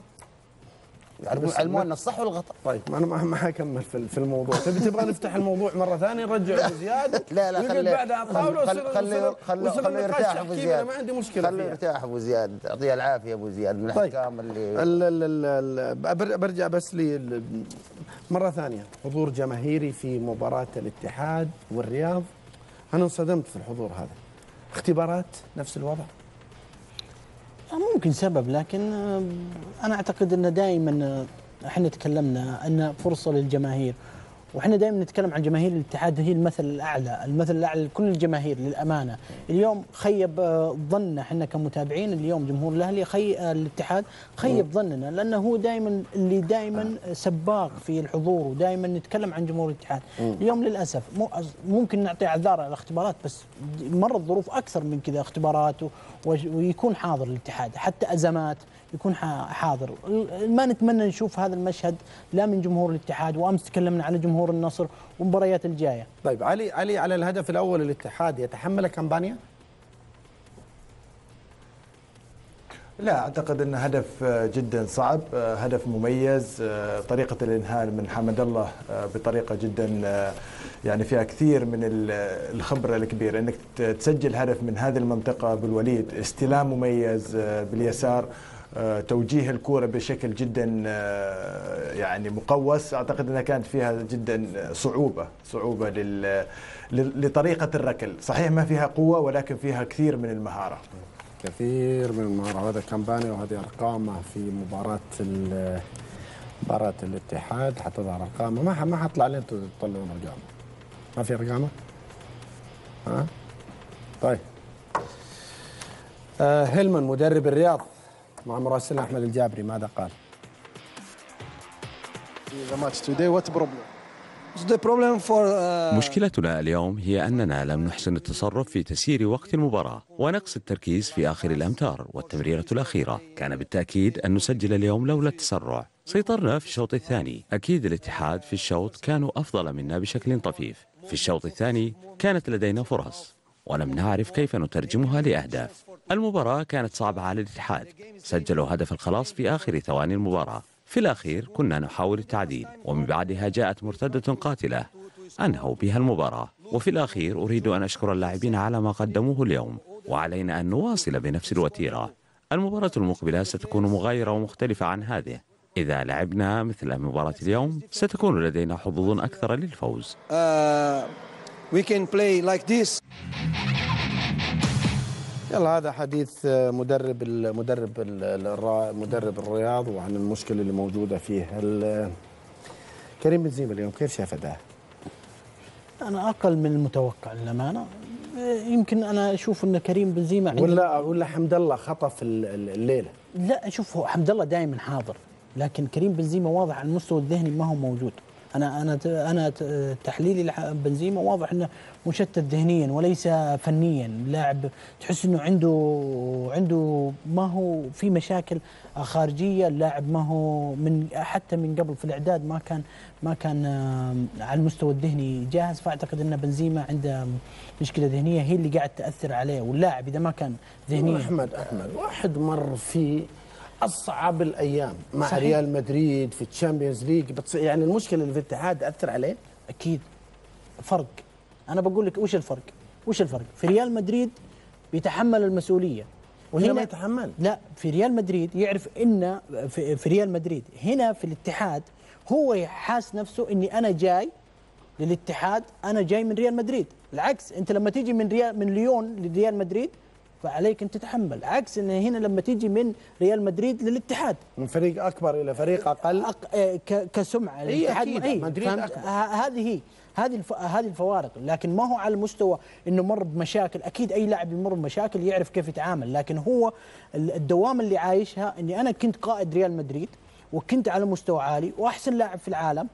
يعلمونا الصح والغلط. طيب انا ما حكمل في الموضوع. تبغى نفتح الموضوع مره ثانيه نرجع ابو زياد؟ لا خليه بعدها الطاوله. خليه يرتاح ابو زياد. ما عندي مشكله. خليه يرتاح ابو زياد، يعطيه العافيه ابو زياد من الحكام اللي برجع بس لي مره ثانيه. حضور جماهيري في مباراه الاتحاد والرياض، انا انصدمت في الحضور هذا. اختبارات نفس الوضع. ممكن سبب، لكن أنا أعتقد أن دائما احنا تكلمنا أن فرصة للجماهير واحنا دائما نتكلم عن جماهير الاتحاد هي المثل الاعلى، المثل الاعلى لكل الجماهير للامانه. اليوم خيب ظننا احنا كمتابعين، اليوم جمهور الاهلي الاتحاد خيب ظننا، لانه هو دائما اللي دائما سباق في الحضور، ودائما نتكلم عن جمهور الاتحاد. اليوم للاسف ممكن نعطي اعذار على الاختبارات، بس مرت ظروف اكثر من كذا اختبارات ويكون حاضر الاتحاد، حتى ازمات يكون حاضر. ما نتمنى نشوف هذا المشهد لا من جمهور الاتحاد، وامس تكلمنا على جمهور النصر والمباريات الجايه. طيب علي على الهدف الاول الاتحاد يتحمل كامبانيا؟ لا اعتقد انه هدف جدا صعب، هدف مميز، طريقه الانهاء من حمد الله بطريقه جدا يعني فيها كثير من الخبره الكبيره، انك تسجل هدف من هذه المنطقه بالوليد، استلام مميز باليسار، توجيه الكرة بشكل جدا يعني مقوس. اعتقد انها كانت فيها جدا صعوبه لطريقه الركل، صحيح ما فيها قوه ولكن فيها كثير من المهاره. كثير من المهاره، هذا كامباني وهذه ارقامه في مباراة الاتحاد حتظهر ارقامه، ما حطلع لين تطلعون ارقامه. ما في ارقامه؟ ها؟ طيب. هيلمان مدرب الرياض مع مراسلنا احمد الجابري ماذا قال؟ مشكلتنا اليوم هي أننا لم نحسن التصرف في تسيير وقت المباراة ونقص التركيز في آخر الأمتار والتمريرة الأخيرة. كان بالتأكيد أن نسجل اليوم لولا التسرع. سيطرنا في الشوط الثاني، أكيد الاتحاد في الشوط كانوا أفضل منا بشكل طفيف. في الشوط الثاني كانت لدينا فرص ولم نعرف كيف نترجمها لأهداف. المباراة كانت صعبة على الاتحاد، سجلوا هدف الخلاص في آخر ثواني المباراة. في الأخير كنا نحاول التعديل، ومن بعدها جاءت مرتدة قاتلة أنهوا بها المباراة. وفي الأخير أريد أن أشكر اللاعبين على ما قدموه اليوم، وعلينا أن نواصل بنفس الوتيرة. المباراة المقبلة ستكون مغايرة ومختلفة عن هذه. إذا لعبنا مثل مباراة اليوم ستكون لدينا حظوظ أكثر للفوز. We can play like this. يلا هذا حديث مدرب الرياض وعن المشكله اللي موجوده فيه. كريم بنزيما اليوم كيف شاف اداءه؟ انا اقل من المتوقع للامانه. يمكن انا اشوف ان كريم بنزيما ولا حمد الله خطف الليله. لا شوف، هو حمد الله دائما حاضر، لكن كريم بنزيما واضح على المستوى الذهني ما هو موجود. انا تحليلي لبنزيما واضح انه مشتت ذهنيا وليس فنيا. لاعب تحس انه عنده ما هو في مشاكل خارجيه. اللاعب ما هو حتى من قبل في الاعداد ما كان على المستوى الذهني جاهز. فاعتقد ان بنزيما عنده مشكله ذهنيه هي اللي قاعد تاثر عليه. واللاعب اذا ما كان ذهنيا احمد واحد مر في اصعب الايام مع صحيح. ريال مدريد في الشامبيونز ليج، يعني المشكله اللي في الاتحاد اثر عليه اكيد. فرق، انا بقول لك وش الفرق في ريال مدريد بيتحمل المسؤوليه وهنا ما يتحمل. لا، في ريال مدريد يعرف ان في ريال مدريد. هنا في الاتحاد هو حاس نفسه اني انا جاي للاتحاد، انا جاي من ريال مدريد. العكس، انت لما تيجي من ليون لريال مدريد فعليك ان تتحمل، عكس ان هنا لما تيجي من ريال مدريد للاتحاد، من فريق اكبر الى فريق اقل كسمعه. الاتحاد مدريد هذه الفوارق. لكن ما هو على المستوى انه مر بمشاكل. اكيد اي لاعب يمر بمشاكل يعرف كيف يتعامل، لكن هو الدوام اللي عايشها اني انا كنت قائد ريال مدريد وكنت على مستوى عالي واحسن لاعب في العالم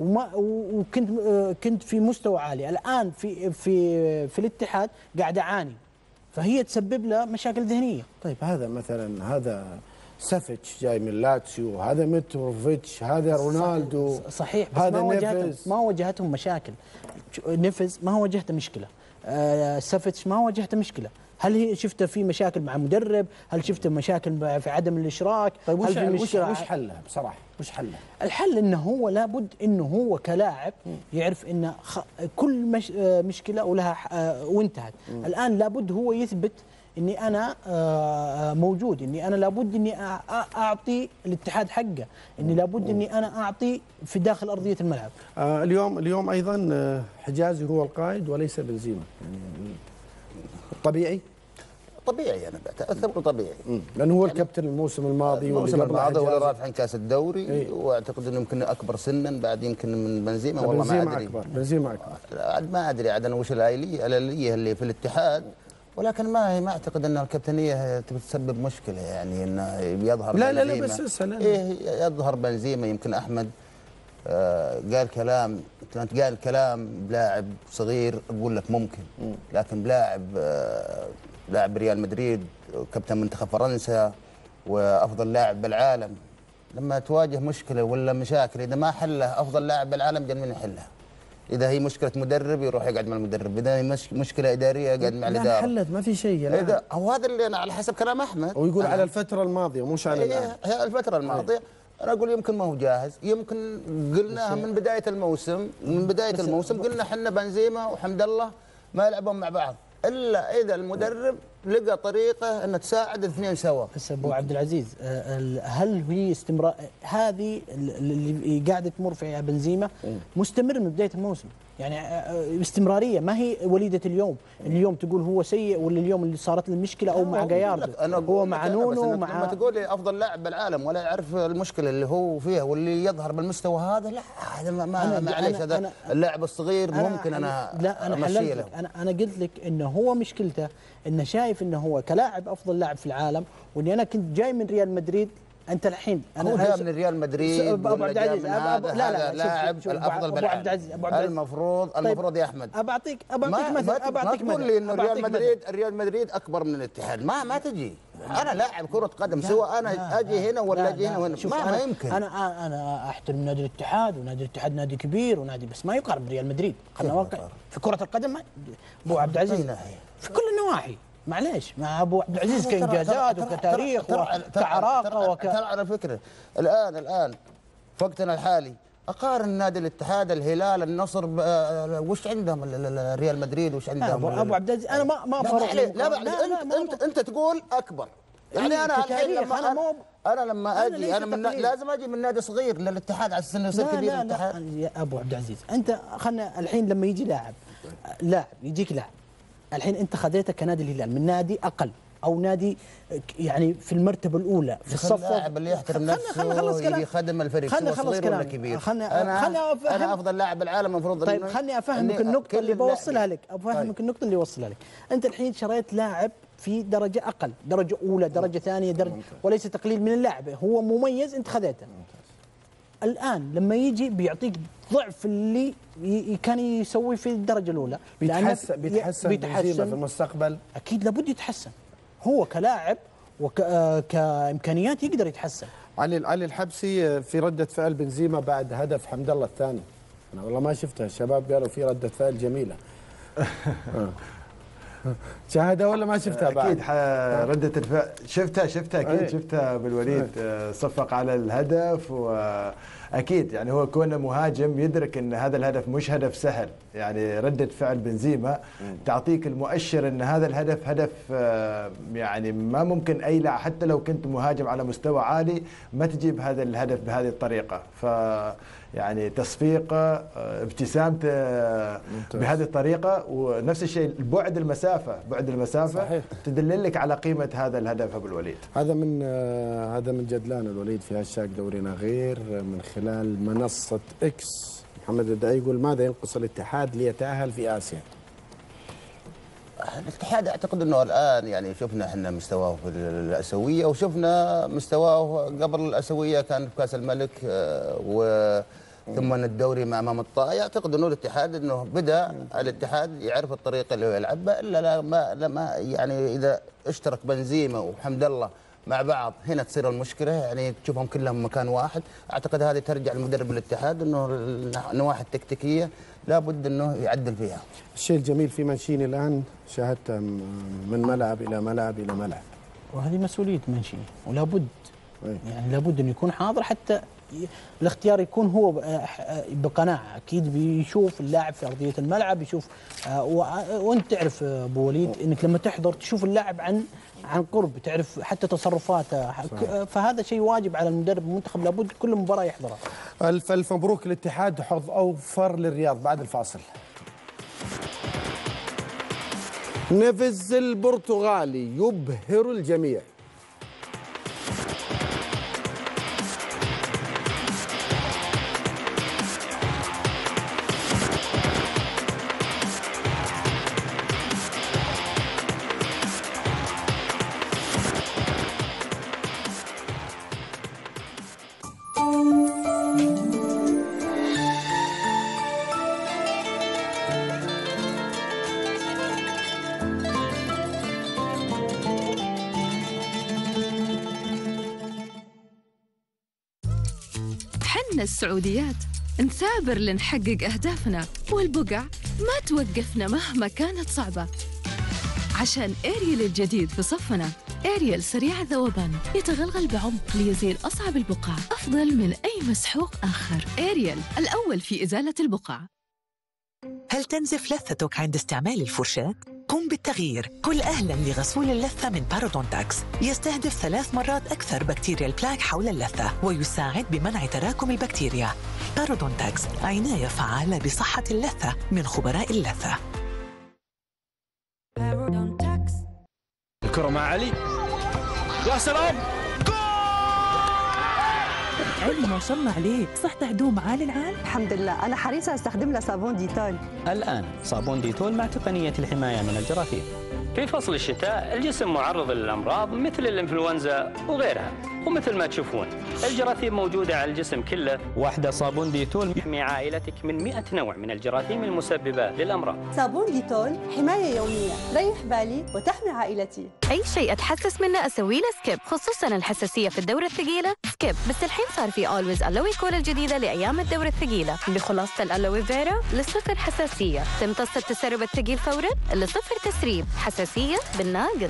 وكنت في مستوى عالي. الان في الاتحاد قاعد اعاني، فهي تسبب له مشاكل ذهنيه. طيب هذا سافيتش جاي من لاتسيو، هذا متروفيتش، هذا رونالدو، صحيح، بس هذا ما واجهتهم مشاكل. نيفز ما واجهته مشكله، سافيتش ما واجهته مشكله. هل هي شفته في مشاكل مع مدرب؟ هل شفته مشاكل في عدم الاشراك؟ طيب وش حلها بصراحه؟ وش حلها؟ الحل انه هو لابد انه هو كلاعب يعرف ان كل مشكله ولها وانتهت. الان لابد هو يثبت اني انا موجود، اني انا لابد اني اعطي الاتحاد حقه، اني لابد اني انا اعطي في داخل ارضيه الملعب. اليوم ايضا حجازي هو القائد وليس بنزيما، يعني طبيعي. طبيعي، انا بعتبره طبيعي. لانه هو الكابتن الموسم الماضي الموسم الماضي واللي رافعين كاس الدوري، واعتقد انه يمكن اكبر سنا بعد يمكن من بنزيما. والله ما ادري، بنزيما اكبر، ما ادري عاد انا وش الاليه اللي في الاتحاد، ولكن ما اعتقد ان الكابتنيه تسبب مشكله، يعني انه يظهر لا بس اسال. يظهر بنزيما. يمكن احمد قال كلام بلاعب صغير، اقول لك ممكن، لكن لاعب ريال مدريد وكابتن منتخب فرنسا وافضل لاعب بالعالم، لما تواجه مشكله ولا مشاكل اذا ما حلها افضل لاعب بالعالم قال من يحلها. اذا هي مشكله مدرب يروح يقعد مع المدرب، اذا هي مشكله اداريه يقعد مع الاداره. حلت ما في شيء. اذا هو هذا اللي انا على حسب كلام احمد، ويقول على الفتره الماضيه مش على الان. هي الفتره الماضيه. انا اقول يمكن ما هو جاهز، يمكن قلناها من بدايه الموسم، قلنا احنا بنزيما وحمد الله ما يلعبون مع بعض الا اذا المدرب لقى طريقه ان تساعد الاثنين سوا. بس ابو عبد العزيز، هل هي استمرار هذه اللي قاعده تمر فيها بنزيما مستمر من بدايه الموسم؟ يعني استمراريه، ما هي وليده اليوم تقول هو سيء، ولا اليوم اللي صارت له المشكله او مع جاياردو هو مع نونو مع. لما تقول لي افضل لاعب بالعالم ولا يعرف المشكله اللي هو فيها واللي يظهر بالمستوى هذا، لا هذا معليش، هذا اللاعب الصغير ممكن انا امشي له. انا قلت لك انه هو مشكلته انه شايف انه هو كلاعب افضل لاعب في العالم، واني انا كنت جاي من ريال مدريد. انت الحين انا جاي من ريال مدريد ابو عبد العزيز لا لاعب الافضل بالعالم. المفروض يا احمد ابعطيك مثل. ما تقول لي انه ريال مدريد اكبر من الاتحاد، ما تجي. انا لاعب كره قدم، سواء انا اجي هنا ولا اجي هنا، ما يمكن. انا احترم نادي الاتحاد، ونادي الاتحاد نادي كبير ونادي، بس ما يقارن بريال مدريد. خلينا واقع في كره القدم ابو عبد العزيز في كل النواحي. معليش مع ابو عبد العزيز كانجازات وكتاريخ وكعراقه ترى على فكره الان في وقتنا الحالي اقارن نادي الاتحاد، الهلال، النصر، وش عندهم ريال مدريد وش عندهم ابو عبد العزيز. انا ما فرق. لا انت تقول اكبر، يعني انا الحين لما اجي لازم اجي من نادي صغير للاتحاد على اساس انه يصير كبير الاتحاد. لا يا ابو عبد العزيز، انت خلنا الحين لما يجي لاعب يجيك لاعب الحين انت خذيته كنادي الهلال من نادي اقل او نادي يعني في المرتبه الاولى في الصف. اللاعب اللي يحترم نفسه يبي يخدم الفريق سواء صغير ولا كبير. انا افضل لاعب بالعالم المفروض. طيب خلني افهمك النقطه اللي بوصلها لك، النقطه اللي بوصلها لك. انت الحين شريت لاعب في درجه اقل، درجه اولى، درجه ثانيه، وليس تقليل من اللاعب، هو مميز انت خذيته. الان لما يجي بيعطيك ضعف اللي كان يسوي في الدرجه الاولى. بيتحسن في المستقبل، اكيد لابد يتحسن. هو كلاعب وكامكانيات يقدر يتحسن. علي الحبسي في رده فعل بنزيما بعد هدف حمد الله الثاني، انا والله ما شفتها، الشباب قالوا في رده فعل جميله. شاهدها ولا ما شفتها بعد؟ اكيد ردة الفعل شفتها اكيد شفتها بالوليد. صفق على الهدف، واكيد يعني هو كونه مهاجم يدرك ان هذا الهدف مش هدف سهل، يعني ردة فعل بنزيما تعطيك المؤشر ان هذا الهدف هدف يعني ما ممكن اي لاعب حتى لو كنت مهاجم على مستوى عالي ما تجيب هذا الهدف بهذه الطريقه. ف يعني تصفيقه، ابتسامته بهذه الطريقه، ونفس الشيء بعد المسافه صحيح. تدللك على قيمه هذا الهدف ابو الوليد. هذا من جدلان الوليد في هاشتاج دورينا غير من خلال منصه اكس. محمد الدعي يقول ماذا ينقص الاتحاد ليتاهل في اسيا؟ الاتحاد اعتقد انه الان يعني شفنا احنا مستواه في الاسيويه، وشفنا مستواه قبل الاسيويه كان في كاس الملك ثم الدوري مع امام الطائي. اعتقد انه الاتحاد يعرف الطريقه اللي هو يلعبها، الا ما يعني اذا اشترك بنزيما وحمد الله مع بعض هنا تصير المشكله، يعني تشوفهم كلهم مكان واحد. اعتقد هذه ترجع لمدرب الاتحاد انه النواحي التكتيكيه لابد انه يعدل فيها. الشيء الجميل في منشيني الان شاهدته من ملعب الى ملعب الى ملعب، وهذه مسؤوليه منشيني ولابد يعني لابد انه يكون حاضر، حتى الاختيار يكون هو بقناعه. اكيد بيشوف اللاعب في ارضيه الملعب، يشوف وانت تعرف ابو وليد انك لما تحضر تشوف اللاعب عن قرب، تعرف حتى تصرفاته. فهذا شيء واجب على المدرب المنتخب، لابد كل مباراه يحضرها. الف مبروك الاتحاد، حظ اوفر للرياض بعد الفاصل. نيفيز البرتغالي يبهر الجميع. حنا السعوديات نثابر لنحقق أهدافنا، والبقع ما توقفنا مهما كانت صعبة. عشان إيريال الجديد في صفنا، إيريال سريع الذوبان يتغلغل بعمق ليزيل أصعب البقع أفضل من أي مسحوق آخر. إيريال الأول في إزالة البقع. هل تنزف لثتك عند استعمال الفرشاة؟ قم بالتغيير. كل أهلاً لغسول اللثة من بارودونتاكس. يستهدف 3 مرات أكثر بكتيريا البلاك حول اللثة ويساعد بمنع تراكم البكتيريا. بارودونتاكس، عناية فعالة بصحة اللثة من خبراء اللثة. الكرة مع علي. يا سلام، علي ما شاء الله عليك، صحت هدوم عال العال؟ الحمد لله، أنا حريصة أستخدم لها صابون ديتول. الآن صابون ديتول مع تقنية الحماية من الجراثيم. في فصل الشتاء الجسم معرض للأمراض مثل الإنفلونزا وغيرها، ومثل ما تشوفون الجراثيم موجودة على الجسم كله. واحدة صابون ديتول يحمي عائلتك من 100 نوع من الجراثيم المسببة للأمراض. صابون ديتول، حماية يومية، ريح بالي وتحمي عائلتي. أي شيء أتحسس منه أسوي له سكيب، خصوصاً الحساسية في الدورة الثقيلة سكيب. بس الحين صار في أولويز ألوي كولا الجديدة لأيام الدورة الثقيلة بخلاصة الألوي فيرا لصفر حساسية، تمتص التسرب الثقيل فوراً لصفر تسريب، حساسية بالناقص.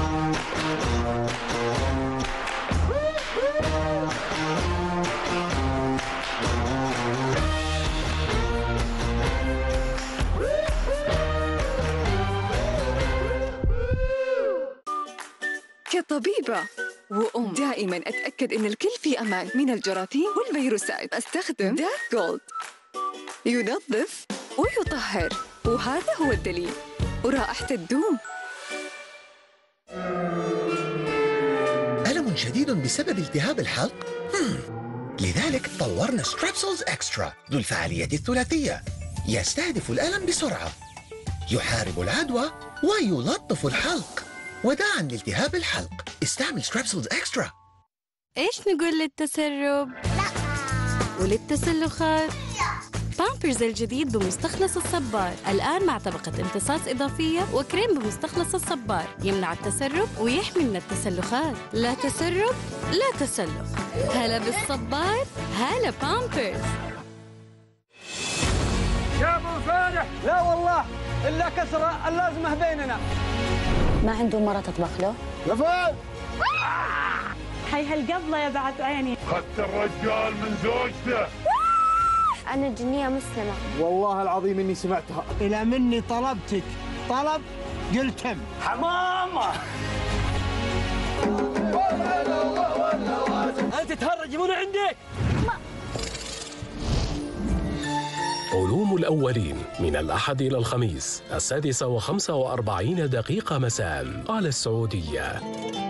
كطبيبة وأم دائما أتأكد إن الكل في أمان من الجراثيم والفيروسات. أستخدم دارك جولد، ينظف ويطهر، وهذا هو الدليل، ورائحته تدوم. ألم شديد بسبب التهاب الحلق؟ لذلك طورنا ستريبسلز إكسترا ذو الفعالية الثلاثية، يستهدف الألم بسرعة، يحارب العدوى ويلطف الحلق. وداعاً لالتهاب الحلق استعمل ستريبسلز إكسترا. إيش نقول للتسرب؟ لا. وللتسلخات؟ بامبرز الجديد بمستخلص الصبار، الآن مع طبقة امتصاص إضافية وكريم بمستخلص الصبار، يمنع التسرب ويحمي من التسلخات. لا تسرب، لا تسلخ. هلا بالصبار، هلا بامبرز. يا ابو فالح، لا والله إلا كسر اللازمة بيننا. ما عنده مرة تطبخ له؟ لفال حي هالقبلة يا بعد عيني. خدت الرجال من زوجته. أنا جنية مسلمة. والله العظيم إني سمعتها. إلى مني طلبتك طلب قلت هم. حمامة أنت تهرج من عندك. علوم الأولين من الأحد إلى الخميس 6:45 مساء على السعودية.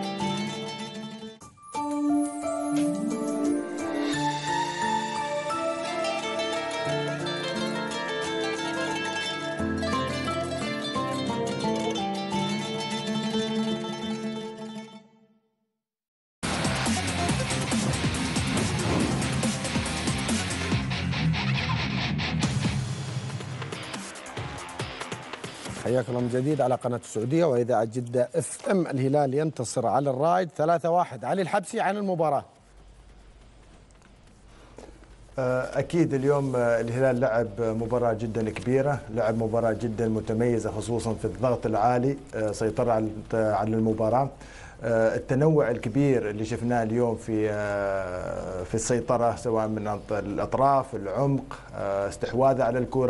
حياكم الله من جديد على قناة السعودية وإذاعة جدة FM. الهلال ينتصر على الرائد 3-1. علي الحبسي عن المباراة. أكيد اليوم الهلال لعب مباراة جدا كبيرة، لعب مباراة جدا متميزة خصوصا في الضغط العالي، سيطر على المباراة. التنوع الكبير اللي شفناه اليوم في السيطرة سواء من الأطراف، العمق، استحواذه على الكرة،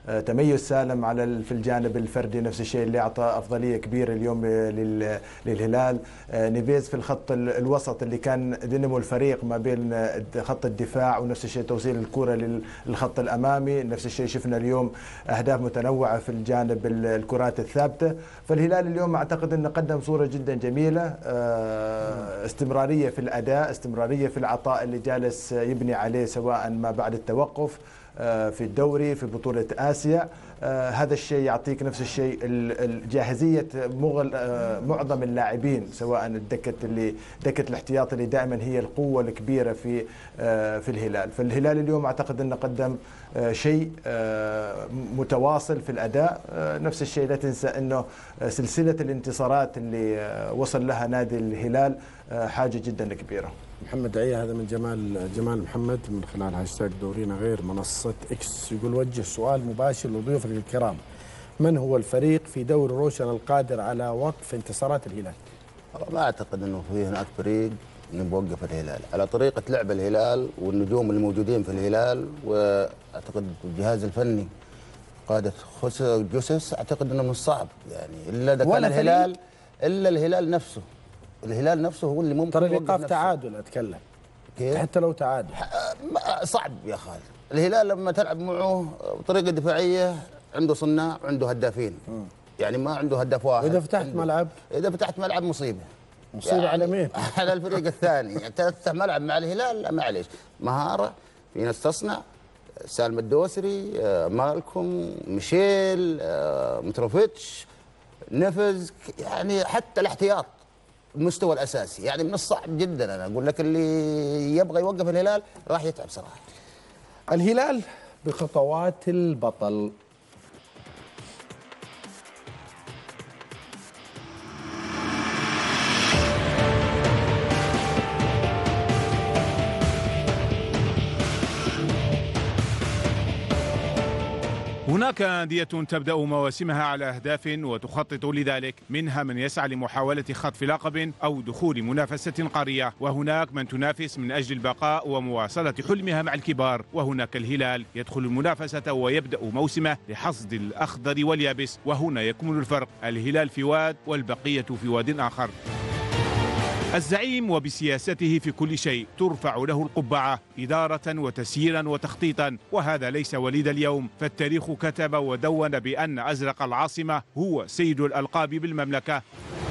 تميز سالم في الجانب الفردي، نفس الشيء اللي أعطى أفضلية كبيرة اليوم للهلال. نيفيز في الخط الوسط اللي كان دينامو الفريق ما بين خط الدفاع، ونفس الشيء توصيل الكرة للخط الأمامي. نفس الشيء شفنا اليوم أهداف متنوعة في الجانب الكرات الثابتة. فالهلال اليوم أعتقد أنه قدم صورة جدا جميلة، استمرارية في الأداء، استمرارية في العطاء اللي جالس يبني عليه سواء ما بعد التوقف في الدوري في بطولة آسيا. هذا الشيء يعطيك نفس الشيء جاهزية معظم اللاعبين، سواء دكة الاحتياط اللي دائما هي القوة الكبيرة في الهلال. فالهلال اليوم أعتقد أنه قدم شيء متواصل في الأداء. نفس الشيء لا تنسى أنه سلسلة الانتصارات اللي وصل لها نادي الهلال حاجة جدا كبيرة. محمد عيه هذا من جمال محمد من خلال هاشتاج دورينا غير منصة إكس، يقول وجه سؤال مباشر لضيوفك الكرام: من هو الفريق في دوري روشن القادر على وقف انتصارات الهلال؟ ما أعتقد أنه في هناك فريق نوقف الهلال على طريقة لعب الهلال والنجوم الموجودين في الهلال، وأعتقد الجهاز الفني قادة جوسيس أعتقد أنه من الصعب يعني إلا إذا كان الهلال إلا الهلال نفسه. الهلال نفسه هو اللي ممكن ترى ايقاف تعادل اتكلم حتى لو تعادل صعب يا خالد. الهلال لما تلعب معه بطريقه دفاعيه عنده صناع وعنده هدافين، يعني ما عنده هداف واحد. واذا فتحت ملعب مصيبه يعني على مين؟ على الفريق الثاني. يعني تفتح ملعب مع الهلال لا معليش، مهاره في ناس تصنع، سالم الدوسري، مالكم، ميشيل، متروفيتش، نفز، يعني حتى الاحتياط المستوى الاساسي يعني من الصعب جدا. انا اقول لك اللي يبغى يوقف الهلال راح يتعب صراحه. الهلال بخطوات البطل. هناك أندية تبدأ مواسمها على أهداف وتخطط لذلك، منها من يسعى لمحاولة خطف لقب أو دخول منافسة قارية، وهناك من تنافس من أجل البقاء ومواصلة حلمها مع الكبار، وهناك الهلال يدخل المنافسة ويبدأ موسمه لحصد الأخضر واليابس، وهنا يكمن الفرق، الهلال في واد والبقية في واد آخر. الزعيم وبسياسته في كل شيء ترفع له القبعة إدارة وتسييرا وتخطيطا، وهذا ليس وليد اليوم، فالتاريخ كتب ودون بأن أزرق العاصمة هو سيد الألقاب بالمملكة.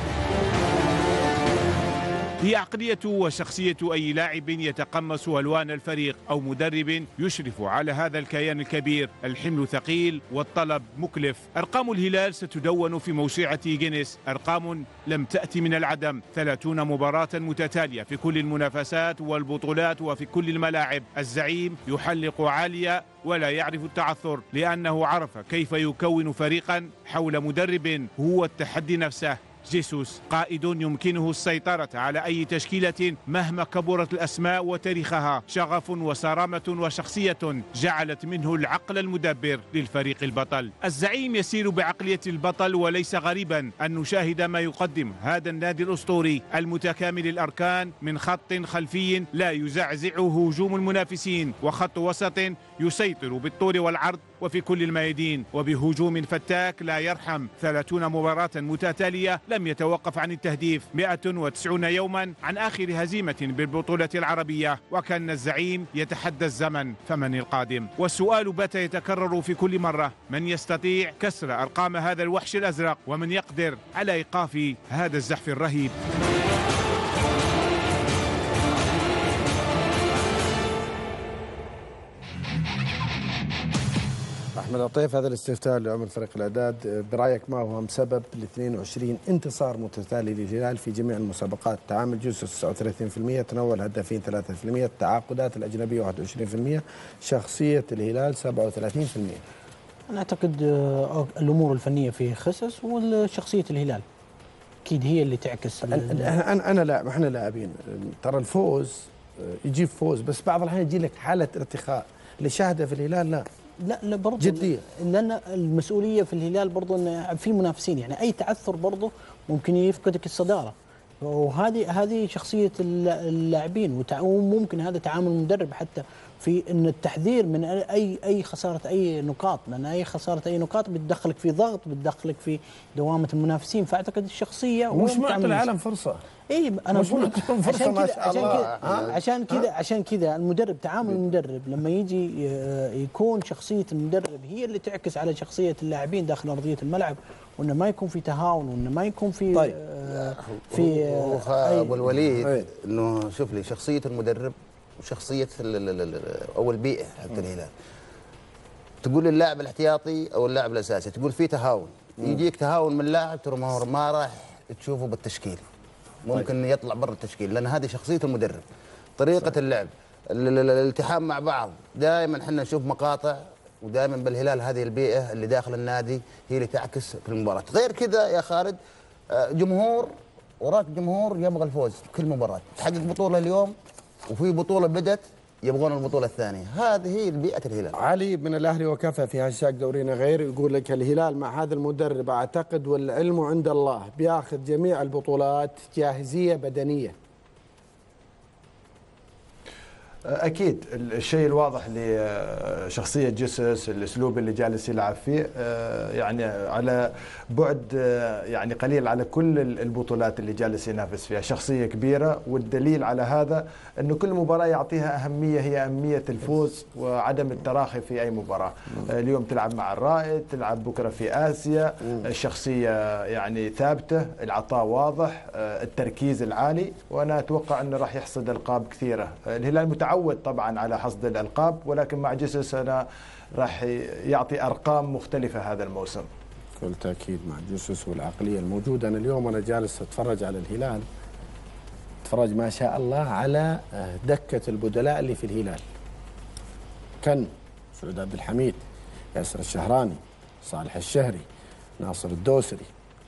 هي عقلية وشخصية أي لاعب يتقمص ألوان الفريق أو مدرب يشرف على هذا الكيان الكبير. الحمل ثقيل والطلب مكلف. أرقام الهلال ستدون في موسوعة جينيس، أرقام لم تأتي من العدم، 30 مباراة متتالية في كل المنافسات والبطولات وفي كل الملاعب. الزعيم يحلق عالية ولا يعرف التعثر، لأنه عرف كيف يكون فريقا حول مدرب هو التحدي نفسه. جيسوس قائد يمكنه السيطرة على أي تشكيلة مهما كبرت الأسماء وتاريخها، شغف وصرامة وشخصية جعلت منه العقل المدبر للفريق البطل. الزعيم يسير بعقلية البطل، وليس غريبا أن نشاهد ما يقدم هذا النادي الأسطوري المتكامل الأركان، من خط خلفي لا يزعزعه هجوم المنافسين، وخط وسط يسيطر بالطول والعرض وفي كل الميادين، وبهجوم فتاك لا يرحم. 30 مباراة متتالية لم يتوقف عن التهديف، 190 يوما عن آخر هزيمة بالبطولة العربية، وكان الزعيم يتحدى الزمن، فمن القادم؟ والسؤال بات يتكرر في كل مرة: من يستطيع كسر أرقام هذا الوحش الأزرق؟ ومن يقدر على إيقاف هذا الزحف الرهيب؟ أحمد عطيف، هذا الاستفتاء لعمر فريق الإعداد، برأيك ما هو سبب ال 22 انتصار متتالي للهلال في جميع المسابقات؟ تعامل جوز 39%، تنوع الهدافين 3%، التعاقدات الأجنبية 21%، شخصية الهلال 37%. أنا أعتقد الأمور الفنية في خصص، والشخصية الهلال أكيد هي اللي تعكس. أنا لاعب، إحنا لاعبين، ترى الفوز يجيب فوز، بس بعض الأحيان يجي لك حالة ارتخاء. اللي شاهده في الهلال لا برضه جدية، لأن المسؤولية في الهلال برضه أن في منافسين، يعني أي تعثر برضه ممكن يفقدك الصدارة. وهذه شخصيه اللاعبين، وممكن هذا تعامل المدرب حتى في ان التحذير من اي خساره اي نقاط، لان اي خساره اي نقاط بتدخلك في ضغط، بتدخلك في دوامه المنافسين. فاعتقد الشخصيه مش معطي العالم فرصه. اي انا بقول عشان كذا المدرب، تعامل المدرب لما يجي يكون شخصيه المدرب هي اللي تعكس على شخصيه اللاعبين داخل ارضيه الملعب، وانه ما يكون في تهاون، وانه ما يكون في طيب في ابو الوليد انه شوف لي شخصيه المدرب وشخصيه او البيئه حق الهلال. تقول اللاعب الاحتياطي او اللاعب الاساسي تقول في تهاون، يجيك تهاون من لاعب ترى ما راح تشوفه بالتشكيل، ممكن يطلع برا التشكيل، لان هذه شخصيه المدرب، طريقه اللعب، الالتحام مع بعض. دائما احنا نشوف مقاطع، ودائما بالهلال هذه البيئه اللي داخل النادي هي اللي تعكس في المباراه. غير كذا يا خالد، جمهور وراك جمهور يبغى الفوز في كل مباراه، تحقق بطوله اليوم وفي بطوله بدت يبغون البطوله الثانيه، هذه هي بيئه الهلال. علي من الاهلي وكفى في هاشتاج دورينا غير يقول لك الهلال مع هذا المدرب اعتقد والعلم عند الله بياخذ جميع البطولات، جاهزيه بدنيه. اكيد الشيء الواضح لشخصيه جيسوس، الاسلوب اللي جالس يلعب فيه، يعني على بعد يعني قليل على كل البطولات اللي جالس ينافس فيها، شخصيه كبيره، والدليل على هذا انه كل مباراه يعطيها اهميه، هي اهميه الفوز وعدم التراخي في اي مباراه. اليوم تلعب مع الرائد، تلعب بكره في اسيا، الشخصيه يعني ثابته، العطاء واضح، التركيز العالي، وانا اتوقع انه راح يحصد القاب كثيره. الهلال متعود طبعا على حصد الالقاب، ولكن مع جيسوس انا راح يعطي ارقام مختلفه هذا الموسم. بكل تاكيد مع جيسوس والعقليه الموجوده. انا اليوم انا جالس اتفرج على الهلال، اتفرج ما شاء الله على دكه البدلاء اللي في الهلال. كان سعود عبد الحميد، ياسر الشهراني، صالح الشهري، ناصر الدوسري،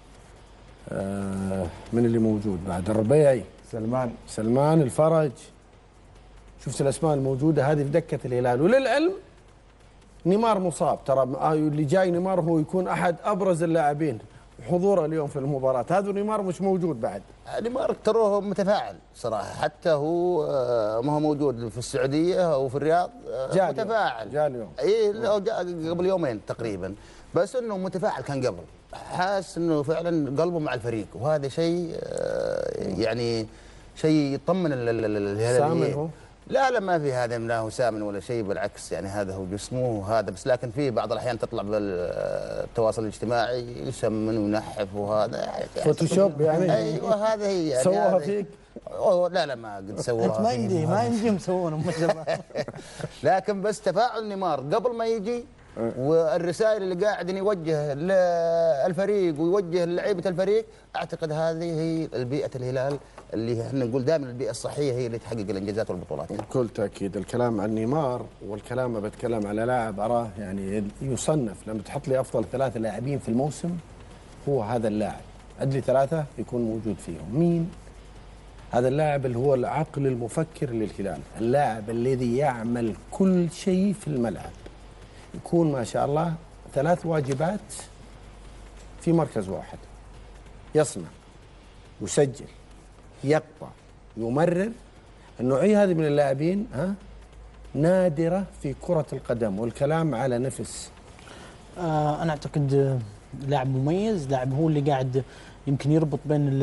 من اللي موجود بعد؟ الربيعي، سلمان الفرج. شفت الاسماء الموجوده هذه في دكه الهلال. وللعلم نيمار مصاب، ترى اللي جاي نيمار هو يكون احد ابرز اللاعبين حضوره اليوم في المباراه، هذا نيمار مش موجود بعد. نيمار ترى متفاعل صراحه، حتى هو ما هو موجود في السعوديه او في الرياض، متفاعل. جاء اليوم جاء قبل يومين تقريبا، بس انه متفاعل كان قبل، حاس انه فعلا قلبه مع الفريق، وهذا شيء يعني شيء يطمن الهلال. سامن هو؟ لا ما في هذا، لا هو سامن ولا شيء، بالعكس يعني هذا هو جسمه هذا بس، لكن في بعض الاحيان تطلع بالتواصل الاجتماعي يسمن وينحف وهذا فوتوشوب يعني. ايوه هذا هي يعني سووها فيك؟ لا ما قد سووها ما يمدي مسوونهم لكن بس تفاعل نيمار قبل ما يجي، والرسائل اللي قاعد يوجه للفريق ويوجه للعيبه الفريق، اعتقد هذه هي البيئه الهلال اللي احنا نقول دائما البيئه الصحيه هي اللي تحقق الانجازات والبطولات. بكل تاكيد الكلام عن نيمار والكلام بتكلم على لاعب اراه يعني يصنف، لما تحط لي افضل 3 لاعبين في الموسم هو هذا اللاعب، عد لي 3 يكون موجود فيهم. مين هذا اللاعب؟ اللي هو العقل المفكر للهلال، اللاعب الذي يعمل كل شيء في الملعب، يكون ما شاء الله 3 واجبات في مركز واحد، يصنع، يسجل، يقطع، يمرر. النوعية هذه من اللاعبين نادرة في كرة القدم، والكلام على نفس. أنا أعتقد لاعب مميز، لاعب هو اللي قاعد يمكن يربط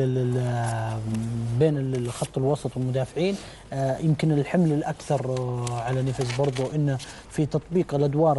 بين الخط الوسط والمدافعين. يمكن الحمل الاكثر على نيفيز برضو انه في تطبيق الادوار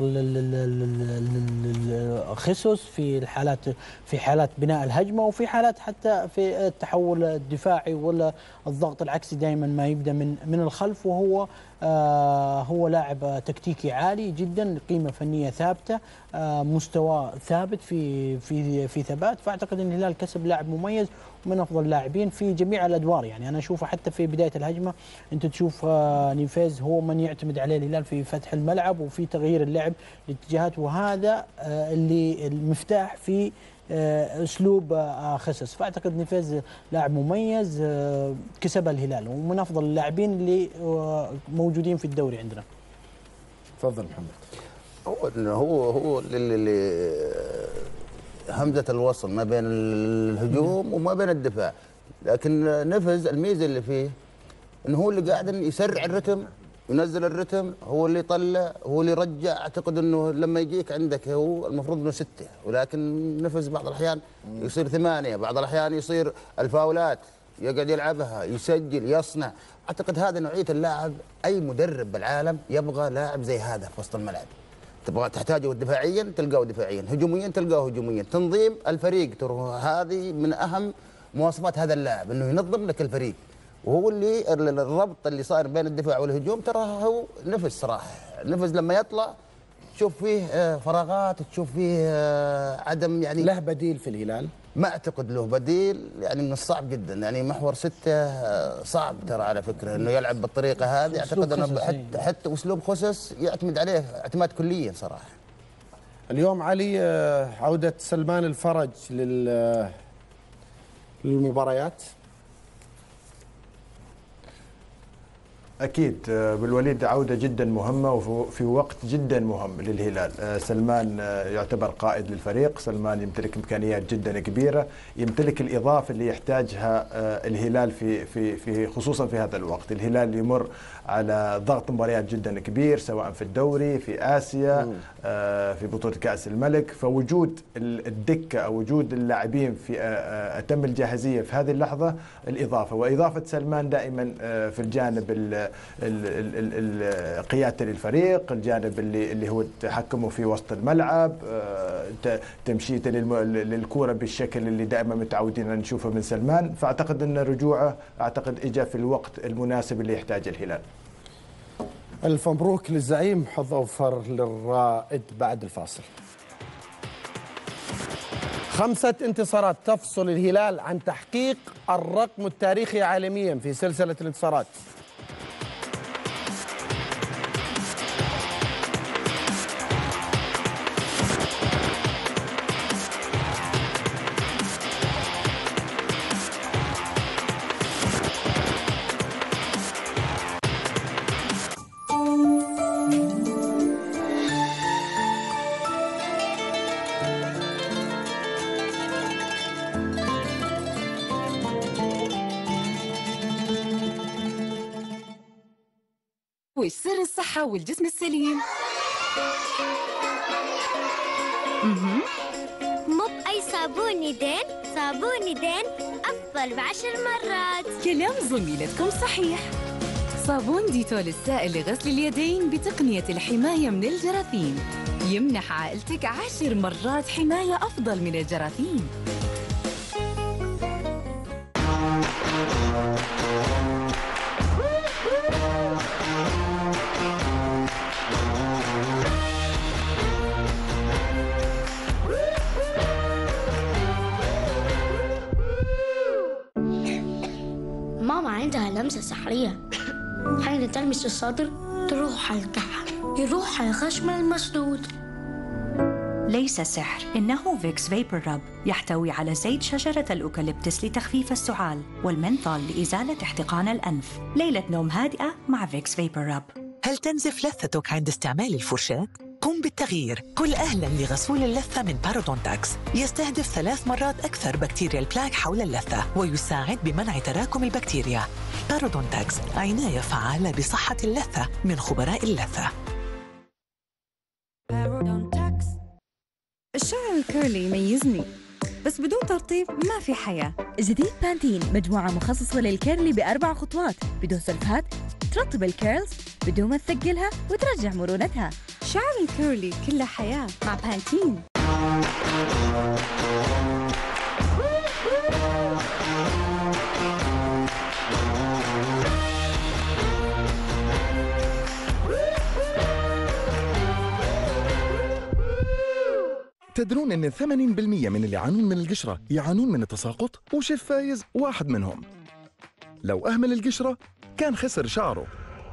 خيسوس في حالات بناء الهجمه، وفي حالات حتى في التحول الدفاعي ولا الضغط العكسي، دائما ما يبدا من الخلف، وهو هو لاعب تكتيكي عالي جدا، قيمه فنيه ثابته، مستوى ثابت في ثبات. فاعتقد ان الهلال كسب لاعب مميز ومن افضل اللاعبين في جميع الادوار. يعني انا اشوفه حتى في بدايه الهجمه انت تشوف نيفيز هو من يعتمد عليه الهلال في فتح الملعب وفي تغيير اللعب لاتجاهات، وهذا اللي المفتاح في اسلوب خسس. فاعتقد نيفيز لاعب مميز كسب الهلال ومن افضل اللاعبين اللي موجودين في الدوري عندنا. تفضل محمد. هو اللي همزه الوصل ما بين الهجوم وما بين الدفاع، لكن نفز الميزه اللي فيه انه هو اللي قاعد يسرع الرتم، ينزل الرتم، هو اللي يطلع، هو اللي يرجع. اعتقد انه لما يجيك عندك هو المفروض انه 6، ولكن نفز بعض الاحيان يصير 8، بعض الاحيان يصير الفاولات يقعد يلعبها، يسجل، يصنع. اعتقد هذا نوعيه اللاعب اي مدرب بالعالم يبغى لاعب زي هذا في وسط الملعب. تبغى تحتاجه دفاعيا تلقاه دفاعيا، هجوميا تلقاه هجوميا، تنظيم الفريق ترى هذه من اهم مواصفات هذا اللاعب، انه ينظم لك الفريق. وهو اللي الربط اللي صار بين الدفاع والهجوم ترى هو نفس صراحه. نفس لما يطلع تشوف فيه فراغات، تشوف فيه عدم يعني. له بديل في الهلال؟ ما اعتقد له بديل، يعني من الصعب جدا. يعني محور 6 صعب ترى على فكره انه يلعب بالطريقه هذه. اعتقد انه حتى اسلوب خسس يعتمد عليه اعتماد كليا صراحه. اليوم علي عوده سلمان الفرج للمباريات. أكيد بالوليد عودة جدا مهمة وفي وقت جدا مهم للهلال. سلمان يعتبر قائد للفريق، سلمان يمتلك إمكانيات جدا كبيرة، يمتلك الإضافة اللي يحتاجها الهلال في خصوصا في هذا الوقت. الهلال يمر على ضغط مباريات جدا كبير سواء في الدوري، في آسيا، في بطولة كأس الملك. فوجود الدكة أو وجود اللاعبين في أتم الجاهزية في هذه اللحظة الإضافة، وإضافة سلمان دائما في الجانب قيادة للفريق، الجانب اللي هو تحكمه في وسط الملعب، تمشيته للكرة بالشكل اللي دائما متعودين أن نشوفه من سلمان. فأعتقد أن رجوعه إجا في الوقت المناسب اللي يحتاجه الهلال. ألف مبروك للزعيم، حظ أوفر للرائد. بعد الفاصل 5 انتصارات تفصل الهلال عن تحقيق الرقم التاريخي عالميا في سلسلة الانتصارات. والسر الصحة والجسم السليم. مو بأي صابون يدين، صابون يدين أفضل ب10 مرات. كلام زميلتكم صحيح. صابون ديتول السائل لغسل اليدين بتقنية الحماية من الجراثيم يمنح عائلتك 10 مرات حماية أفضل من الجراثيم. ماما عندها لمسة سحرية، حين تلمس الصدر تروح على الكحل، يروح على الخشم المسدود. ليس سحر، إنه فيكس فيبر رب، يحتوي على زيت شجرة الأوكاليبتس لتخفيف السعال، والمنثول لإزالة احتقان الأنف. ليلة نوم هادئة مع فيكس فيبر رب. هل تنزف لثتك عند استعمال الفرشاة؟ قم بالتغيير. كل أهلاً لغسول اللثة من بارودونتاكس، يستهدف 3 مرات أكثر بكتيريا البلاك حول اللثة ويساعد بمنع تراكم البكتيريا. بارودونتاكس، عناية فعالة بصحة اللثة من خبراء اللثة. الشعر الكيرلي يميزني، بس بدون ترطيب ما في حياة. جديد بانتين، مجموعة مخصصة للكيرلي ب4 خطوات بدون سلفات، ترطب الكيرلز بدون ما تثقلها وترجع مرونتها. شعر الكيرلي كله حياة مع بانتين. تدرون أن 80% من اللي يعانون من القشرة يعانون من التساقط؟ وشيف فايز واحد منهم. لو أهمل القشرة كان خسر شعره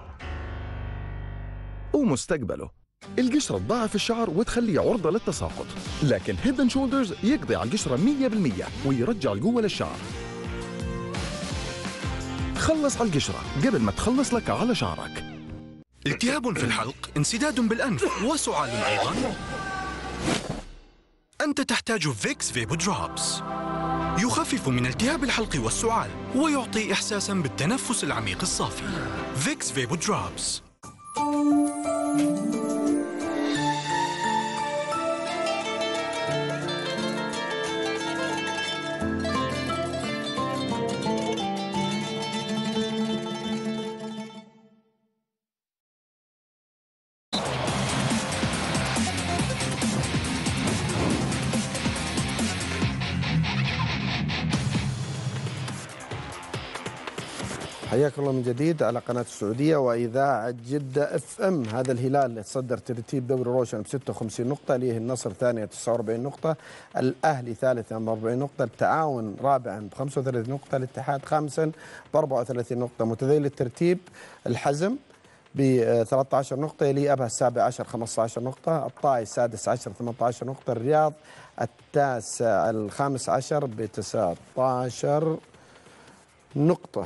ومستقبله. القشرة تضاعف الشعر وتخليه عرضة للتساقط، لكن هيد اند شولدرز يقضي على القشرة 100% ويرجع القوة للشعر. خلص على القشرة قبل ما تخلص لك على شعرك. التهاب في الحلق، انسداد بالأنف وسعال أيضا. أنت تحتاج فيكس فيبو دروبس. يخفف من التهاب الحلق والسعال ويعطي إحساسا بالتنفس العميق الصافي. فيكس فيبو دروبس. حياكم الله من جديد على قناة السعودية وإذاعة جدة FM. هذا الهلال يتصدر ترتيب دوري روشن ب 56 نقطة، ليه النصر ثاني 49 نقطة، الأهلي ثالثا ب 40 نقطة، التعاون رابعا ب 35 نقطة، الاتحاد خامسا ب 34 نقطة. متذيل الترتيب الحزم ب 13 نقطة، يلي أبها السابع عشر 15 نقطة، الطائي السادس عشر 18 نقطة، الرياض التاسع الخامس عشر ب 19 نقطة.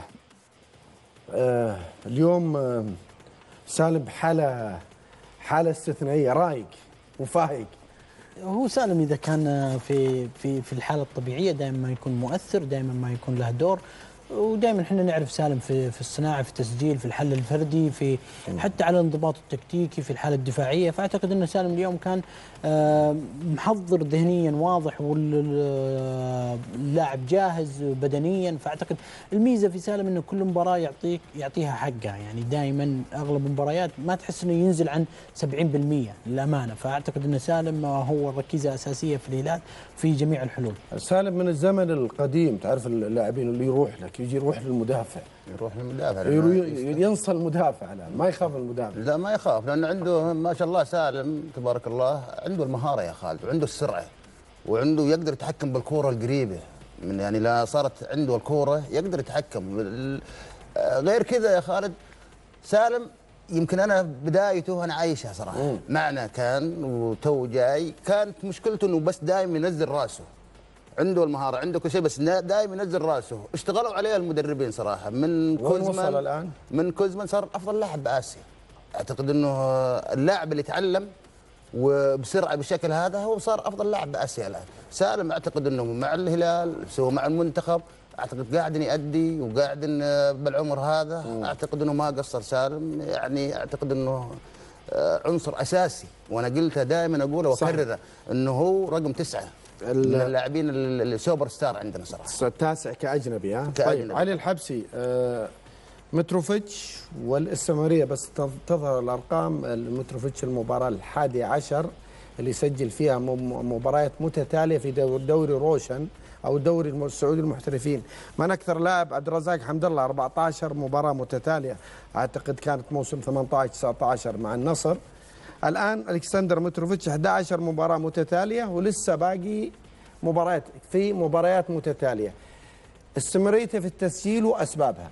اليوم سالم بحالة استثنائية، رايق وفايق. هو سالم اذا كان في الحاله الطبيعيه دائما ما يكون مؤثر، دائما ما يكون له دور، ودائما احنا نعرف سالم في الصناعه، في التسجيل، في الحل الفردي، في حتى على الانضباط التكتيكي، في الحاله الدفاعيه. فاعتقد ان سالم اليوم كان محضر ذهنيا واضح، واللاعب جاهز بدنيا. فاعتقد الميزه في سالم انه كل مباراه يعطيها حقها، يعني دائما اغلب المباريات ما تحس انه ينزل عن 70% للامانه. فاعتقد ان سالم هو ركيزه اساسيه في الهلال في جميع الحلول. سالم من الزمن القديم، تعرف اللاعبين اللي يروح لك يروح للمدافع، ينصل المدافع، لا ما يخاف المدافع. لا ما يخاف، لأنه عنده ما شاء الله سالم تبارك الله، عنده المهارة يا خالد، وعنده السرعة، وعنده يقدر يتحكم بالكورة القريبة من، يعني لا صارت عنده الكورة يقدر يتحكم. غير كذا يا خالد سالم يمكن أنا بدايته أنا عايشها صراحة معنا، كان وتو جاي، كانت مشكلته إنه بس دائما ينزل راسه، عنده المهارة عنده كل شيء، بس دائما ينزل راسه. اشتغلوا عليه المدربين صراحة، من كوزمان الآن؟ من كوزمان صار أفضل لاعب بآسيا. أعتقد أنه اللاعب اللي تعلم وبسرعة بالشكل هذا هو صار أفضل لاعب بآسيا الآن. سالم أعتقد أنه مع الهلال سوى مع المنتخب، أعتقد قاعد يأدي وقاعد بالعمر هذا. أعتقد أنه ما قصر سالم، يعني أعتقد أنه عنصر أساسي، وأنا قلتها دائما أقوله وأكرره أنه هو رقم 9 من اللاعبين السوبر ستار عندنا صراحه. التاسع كاجنبي. طيب علي الحبسي، متروفيتش والاستمراريه، بس تظهر الارقام. متروفيتش المباراه ال11 اللي سجل فيها مباريات متتاليه في دوري روشن او الدوري السعودي المحترفين. من اكثر لاعب عبد الرزاق حمد الله 14 مباراه متتاليه، اعتقد كانت موسم 18 19 مع النصر. الآن ألكسندر متروفيتش 11 مباراة متتالية، ولسه باقي مباريات متتالية. استمراريته في التسجيل وأسبابها.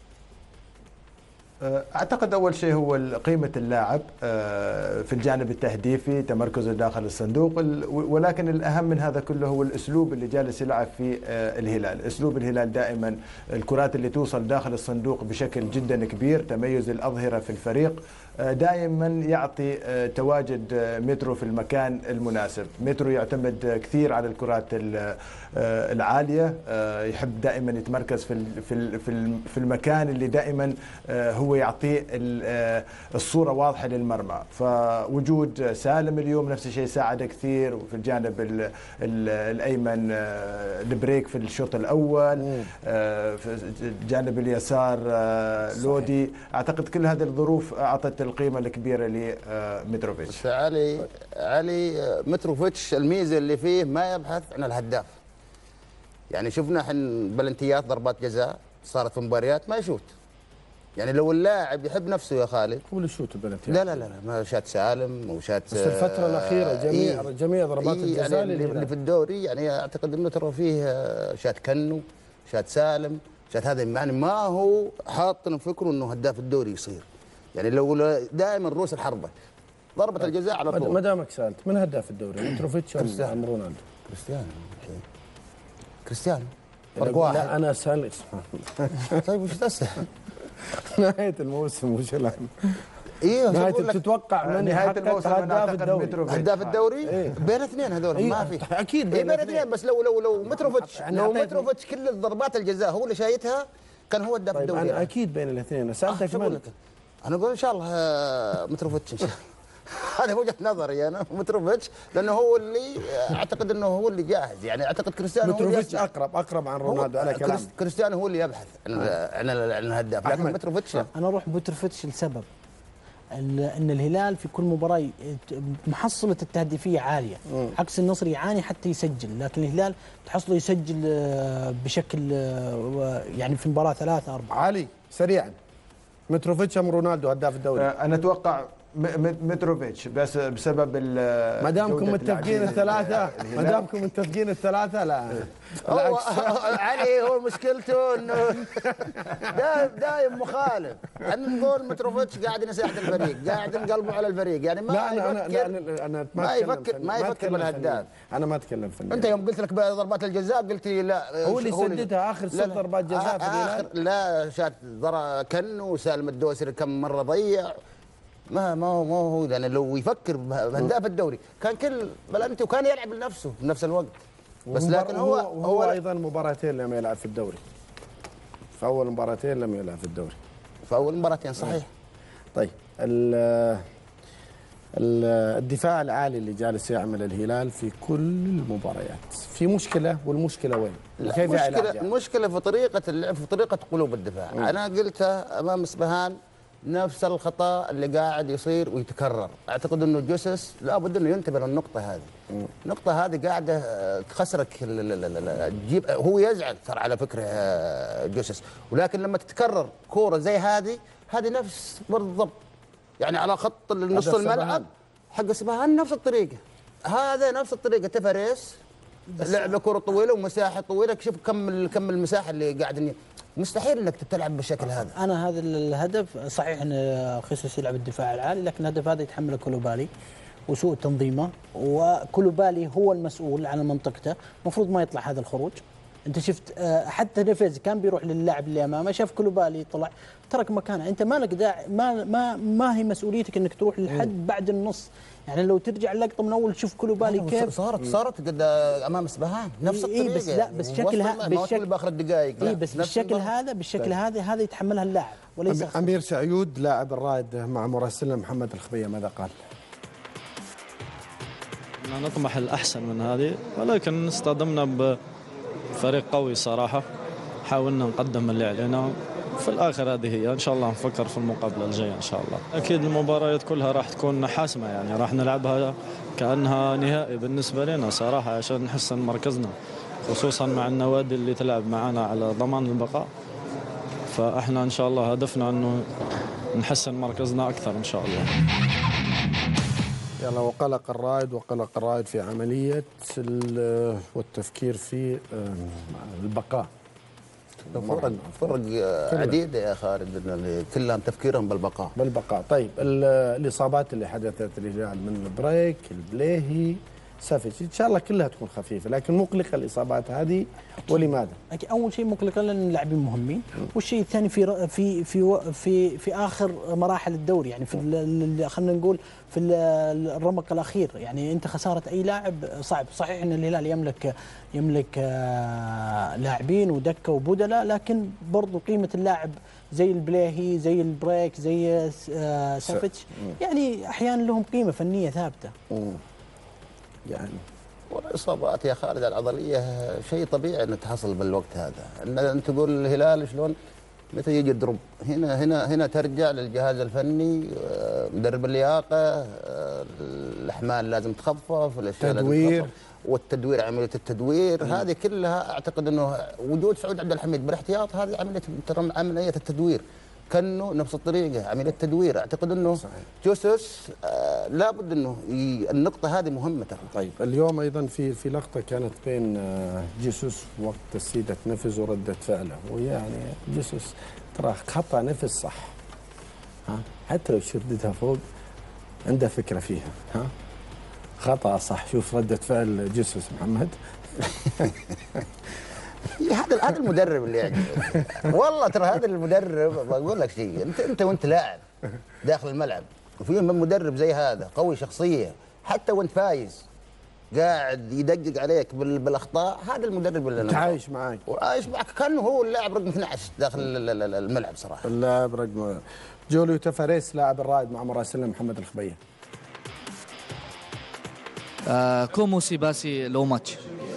أعتقد أول شيء هو قيمة اللاعب في الجانب التهديفي، تمركزه داخل الصندوق، ولكن الأهم من هذا كله هو الأسلوب اللي جالس يلعب فيه الهلال. أسلوب الهلال دائما الكرات اللي توصل داخل الصندوق بشكل جدا كبير، تميز الأظهرة في الفريق، دائما يعطي تواجد مترو في المكان المناسب. مترو يعتمد كثير على الكرات العالية، يحب دائما يتمركز في المكان اللي دائما هو يعطيه الصورة واضحة للمرمى. فوجود سالم اليوم نفس الشيء ساعده كثير، وفي الجانب الأيمن البريك في الشوط الأول، في الجانب اليسار لودي. أعتقد كل هذه الظروف أعطت القيمة الكبيرة لمتروفيتش. علي متروفيتش الميزة اللي فيه ما يبحث عن الهداف. يعني شفنا احنا بلنتيات ضربات جزاء صارت في مباريات ما يشوت. يعني لو اللاعب يحب نفسه يا خالد هو اللي يشوت البلنتيات. لا ما شات سالم وشات، بس الفترة الأخيرة جميع ضربات الجزاء يعني اللي في الدوري، يعني اعتقد انه ترى فيه شات كنو، شات سالم، شات هذا، يعني ما هو حاط فكره انه هداف الدوري يصير. يعني لو دائما رؤوس الحربة ضربة الجزاء على طول. ما دامك سالت، من هداف الدوري؟ متروفيتش ام رونالدو؟ كريستيانو فرق واحد. لا انا اسال. طيب وش تسال؟ نهاية الموسم وش الان؟ ايوه نهايه تتوقع من نهايه الموسم هداف الدوري بين اثنين هذول ما في اكيد بين اثنين. بس لو متروفيتش كل الضربات الجزاء هو اللي شايتها كان هو هداف الدوري. انا اكيد بين الاثنين سالتك من انا اقول ان شاء الله متروفيتش ان شاء الله. هذه وجهه نظري انا متروفيتش، لانه هو اللي اعتقد انه هو اللي جاهز. يعني اعتقد كريستيانو متروفيتش اقرب عن رونالدو على كلام كريستيانو هو اللي يبحث عن الهداف، لكن متروفيتش انا اروح متروفيتش لسبب ان الهلال في كل مباراه محصله التهديفيه عاليه، عكس النصر يعاني حتى يسجل، لكن الهلال تحصله يسجل بشكل يعني في المباراه 3-4. علي سريعا، متروفيتش ام رونالدو هداف الدوري؟ انا اتوقع متروفيتش، بس بسبب ما دامكم متفقين الثلاثه لا علي هو مشكلته انه دايم مخالف. احنا نقول متروفيتش قاعد يساعد الفريق، قاعد نقلبه على الفريق، يعني انا ما يفكر بالهداف. انا ما اتكلم فنيا. انت يوم قلت لك ضربات الجزاء قلت لي لا هو اللي سددها اخر 6 ضربات جزاء في الهلال. لا شات كنو وسالم الدوسري كم مره ضيع. ما هو يعني لو يفكر بهداف الدوري كان كل بلنتي وكان يلعب لنفسه بنفس الوقت. بس لكن هو ايضا مباراتين لم يلعب في الدوري. في اول مباراتين لم يلعب في الدوري. في اول مباراتين صحيح. طيب الدفاع العالي اللي جالس يعمل الهلال في كل المباريات في مشكله، والمشكله وين؟ كيف علاجها؟ المشكله في طريقه اللعب، في طريقه قلوب الدفاع. انا قلتها امام اسبهان، نفس الخطا اللي قاعد يصير ويتكرر. اعتقد انه جوسس لابد انه ينتبه للنقطه هذه. النقطه هذه قاعده تخسرك تجيب. هو يزعل ترى على فكره جوسس، ولكن لما تتكرر كوره زي هذه نفس بالضبط، يعني على خط نص الملعب حق اسبهان نفس الطريقه. هذا نفس الطريقه تفريس، لعبه كره طويله ومساحه طويله. شوف كم المساحه اللي قاعد مستحيل انك تلعب بالشكل هذا. انا هذا الهدف صحيح ان خيسوس يلعب الدفاع العالي، لكن الهدف هذا يتحمله كولوبالي وسوء تنظيمه، وكولوبالي هو المسؤول عن منطقته. المفروض ما يطلع هذا الخروج. انت شفت حتى نفيز كان بيروح للاعب اللي امامه، شاف كولوبالي طلع ترك مكانه. انت ما لك داعي، ما هي مسؤوليتك انك تروح للحد بعد النص. يعني لو ترجع اللقطه من اول تشوف كولوبالي كيف صارت قد امام اسبهان نفس الطريقه. بس لا بس شكلها باخر الدقائق. بس بالشكل هذا يتحملها اللاعب وليس امير سعيود لاعب الرائد مع مراسلنا محمد الخبيه ماذا قال؟ نطمح الأحسن من هذه، ولكن اصطدمنا بفريق قوي صراحة. حاولنا نقدم اللي علينا، في الآخر هذه هي. إن شاء الله نفكر في المقابلة الجاية إن شاء الله. أكيد المباريات كلها راح تكون حاسمة، يعني راح نلعبها كأنها نهائي بالنسبة لنا صراحة، عشان نحسن مركزنا، خصوصا مع النوادي اللي تلعب معنا على ضمان البقاء. فإحنا إن شاء الله هدفنا أنه نحسن مركزنا أكثر إن شاء الله. يلا، وقلق الرائد في عملية والتفكير في البقاء. فرق عديدة يا خالد، كلهم تفكيرهم بالبقاء. طيب الإصابات اللي حدثت للهلال من البريك، البليهي، سافيتش، ان شاء الله كلها تكون خفيفه، لكن مقلقه الاصابات هذه. ولماذا؟ اول شيء مقلقه لان اللاعبين مهمين، والشيء الثاني في اخر مراحل الدوري، يعني خلينا نقول في الرمق الاخير. يعني انت خساره اي لاعب صعب. صحيح ان الهلال يملك لاعبين ودكه وبدلاء، لكن برضو قيمه اللاعب زي البليهي، زي البريك، زي سافيتش، يعني احيانا لهم قيمه فنيه ثابته. يعني والاصابات يا خالد العضليه شيء طبيعي انه تحصل بالوقت هذا. ان انت تقول الهلال شلون متى يجي الدروب، هنا ترجع للجهاز الفني، مدرب اللياقه، الاحمال لازم تخفف، الاشياء التدوير والتدوير، عمليه التدوير هذه كلها. اعتقد انه وجود سعود عبد الحميد بالاحتياط هذه عمليه التدوير، كانه نفس الطريقه عمليه تدوير. اعتقد انه جوسوس لابد انه النقطه هذه مهمه ترى. طيب اليوم ايضا في لقطه كانت بين جيسوس وقت تسديده نفس ورده فعله، ويعني جيسوس ترى خطا نفس صح، حتى لو شددها فوق عنده فكره فيها، خطا صح. شوف رده فعل جيسوس محمد. هذا المدرب اللي يعجبك والله. ترى هذا المدرب بقول لك شيء، انت وانت لاعب داخل الملعب، وفي مدرب زي هذا قوي شخصيه حتى وانت فايز قاعد يدقق عليك بالاخطاء، هذا المدرب اللي انا عايش معك وعايش معك كانه هو اللاعب رقم 12 داخل الملعب صراحه. اللاعب رقم جوليو تافاريس لاعب الرائد مع مراسلنا محمد الخبيه. كومو سي باسي لو ماتش؟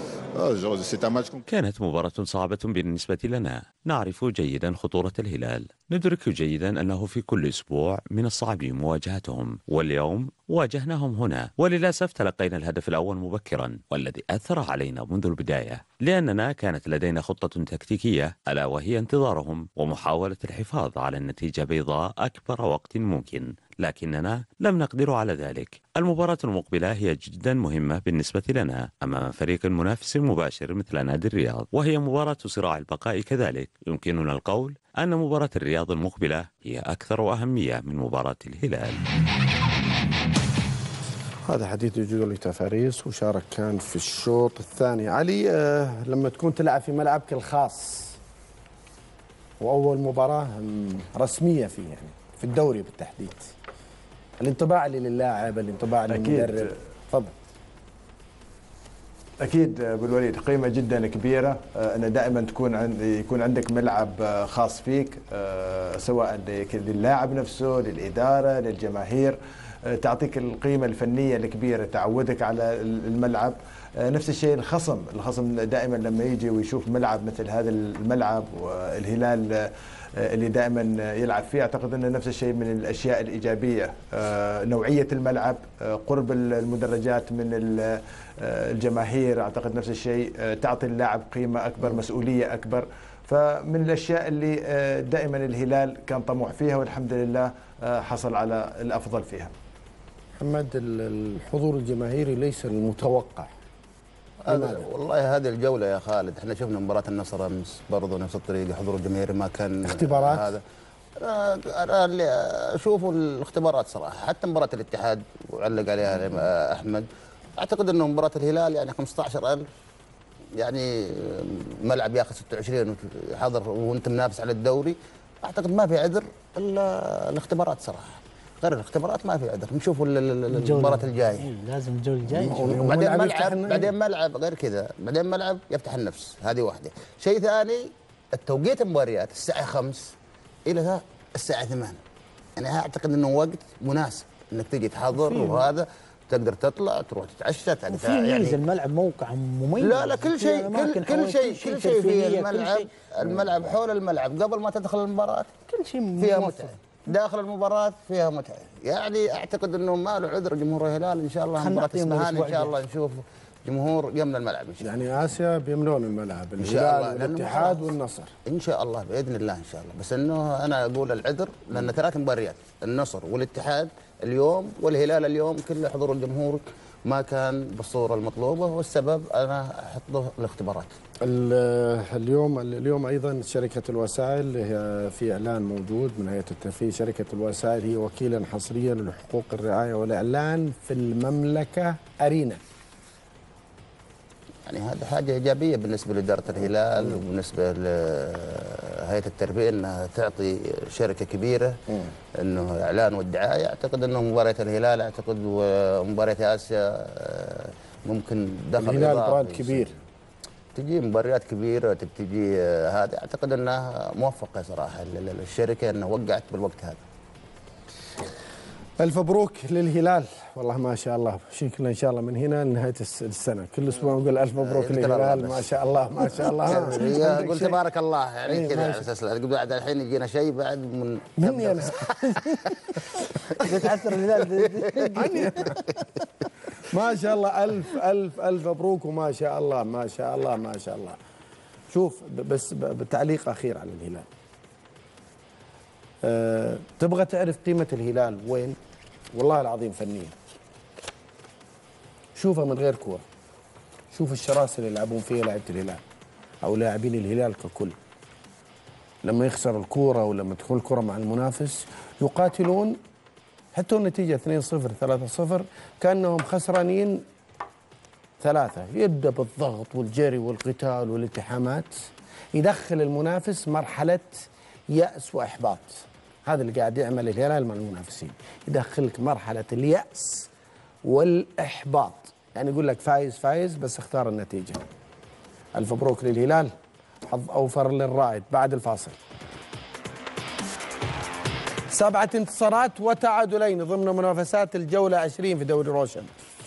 كانت مباراة صعبة بالنسبة لنا، نعرف جيدا خطورة الهلال، ندرك جيدا أنه في كل أسبوع من الصعب مواجهتهم، واليوم واجهناهم هنا، وللأسف تلقينا الهدف الأول مبكرا والذي أثر علينا منذ البداية، لأننا كانت لدينا خطة تكتيكية ألا وهي انتظارهم ومحاولة الحفاظ على النتيجة بيضاء أكبر وقت ممكن، لكننا لم نقدر على ذلك. المباراة المقبلة هي جدا مهمة بالنسبة لنا أمام فريق منافس مباشر مثل نادي الرياض، وهي مباراة صراع البقاء كذلك. يمكننا القول أن مباراة الرياض المقبلة هي أكثر أهمية من مباراة الهلال. هذا حديث جوليو تافاريس، وشارك كان في الشوط الثاني. علي، لما تكون تلعب في ملعبك الخاص وأول مباراة رسمية فيه يعني في الدوري بالتحديد، الانطباع اللي للاعب، الانطباع للمدرب، تفضل. أكيد أبو الوليد قيمة جدا كبيرة أن دائما يكون عندك ملعب خاص فيك، سواء للاعب نفسه، للإدارة، للجماهير، تعطيك القيمة الفنية الكبيرة، تعودك على الملعب. نفس الشيء الخصم دائما لما يجي ويشوف ملعب مثل هذا الملعب والهلال اللي دائما يلعب فيه، اعتقد انه نفس الشيء من الاشياء الايجابيه، نوعيه الملعب، قرب المدرجات من الجماهير، اعتقد نفس الشيء تعطي اللاعب قيمه اكبر، مسؤوليه اكبر. فمن الاشياء اللي دائما الهلال كان طموح فيها، والحمد لله حصل على الافضل فيها. محمد، الحضور الجماهيري ليس المتوقع. والله هذه الجولة يا خالد، احنا شفنا مباراة النصر امس برضه نفس الطريقة، حضور الجماهيري ما كان اختبارات. هذا انا اللي اشوفه الاختبارات صراحة، حتى مباراة الاتحاد وعلق عليها احمد، اعتقد انه مباراة الهلال يعني 15,000 يعني ملعب ياخذ 26 وحضر وانت منافس على الدوري، اعتقد ما في عذر الا الاختبارات صراحة. غير الاختبارات ما في عذر، نشوفوا المباراة الجاية. لازم الجولة الجاية. بعدين ملعب غير كذا، بعدين ملعب يفتح النفس، هذه واحدة. شيء ثاني، التوقيت المباريات الساعة 5 إلى الساعة 8، يعني اعتقد انه وقت مناسب انك تجي تحضر، وهذا تقدر تطلع تروح تتعشى يعني الملعب موقع مميز. لا كل شيء في الملعب حول الملعب قبل ما تدخل المباراة كل شيء فيها متعة، داخل المباراة فيها متعة، يعني اعتقد انه ما له عذر جمهور الهلال. ان شاء الله مباراة اسمهان ان شاء الله نشوف جمهور يملى الملعب ان شاء الله. يعني اسيا بيملون الملعب، الهلال والاتحاد والنصر ان شاء الله باذن الله ان شاء الله. بس انه انا اقول العذر لان 3 مباريات، النصر والاتحاد اليوم والهلال اليوم، كل حضور الجمهور ما كان بالصوره المطلوبه، والسبب انا احطه الاختبارات. اليوم ايضا شركه الوسائل هي في اعلان موجود من هيئه الترفيه. شركه الوسائل هي وكيلا حصريا لحقوق الرعايه والاعلان في المملكه ارينا. يعني هذا حاجه ايجابيه بالنسبه لاداره الهلال وبالنسبه لهيئه الترفيه انها تعطي شركه كبيره انه اعلان والدعايه. اعتقد انه مباراه الهلال اعتقد ومباراه اسيا ممكن دخل الهلال براند كبير، تجي مباريات كبيره تجي هذا، اعتقد انها موفقه صراحه للشركه انها وقعت بالوقت هذا. ألف مبروك للهلال، والله ما شاء الله، شكلنا إن شاء الله من هنا لنهاية السنة كل أسبوع نقول ألف مبروك للهلال. ما شاء الله ما شاء الله. قلت تبارك الله يعني كذا على أساس بعد الحين يجينا شيء بعد مني أنا بتعثر الهلال. ما شاء الله، ألف مبروك، وما شاء الله ما شاء الله ما شاء الله. شوف بس بتعليق أخير على الهلال، تبغى تعرف قيمة الهلال وين؟ والله العظيم فنيا. شوفها من غير كورة، شوف الشراسة اللي يلعبون فيها لاعبة الهلال أو لاعبين الهلال ككل. لما يخسر الكورة ولما تكون الكورة مع المنافس يقاتلون، حتى النتيجة 2-0 3-0 كأنهم خسرانين 3، يبدأ بالضغط والجري والقتال والالتحامات، يدخل المنافس مرحلة يأس وإحباط. هذا اللي قاعد يعمل الهلال مع المنافسين، يدخلك مرحلة اليأس والإحباط. يعني يقول لك فايز فايز بس اختار النتيجة. ألف مبروك للهلال، حظ أوفر للرائد. بعد الفاصل 7 انتصارات وتعادلين ضمن منافسات الجولة 20 في دوري روشن.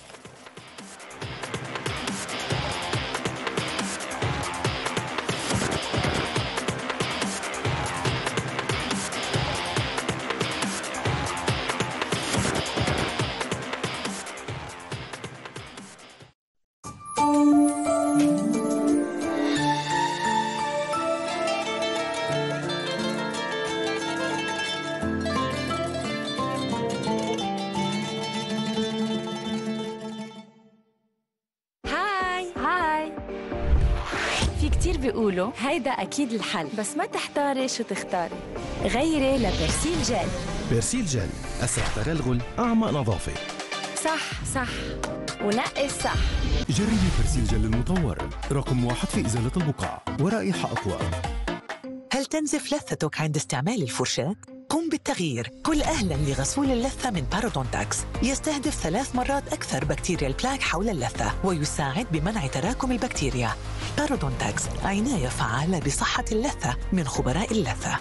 بيقولوا هيدا أكيد الحل، بس ما تحتاري شو تختاري. غيري لبرسيل جل. بيرسيل جل، أسرع تغلغل، أعمق نظافة. صح ونقي صح. جربي بيرسيل جل المطور، رقم 1 في إزالة البقع ورائحة أقوى. هل تنزف لثتك عند استعمال الفرشاة؟ قم بالتغيير. كل أهلاً لغسول اللثة من بارودونتاكس. يستهدف 3 مرات أكثر بكتيريا البلاك حول اللثة ويساعد بمنع تراكم البكتيريا. بارودونتاكس، عناية فعالة بصحة اللثة من خبراء اللثة.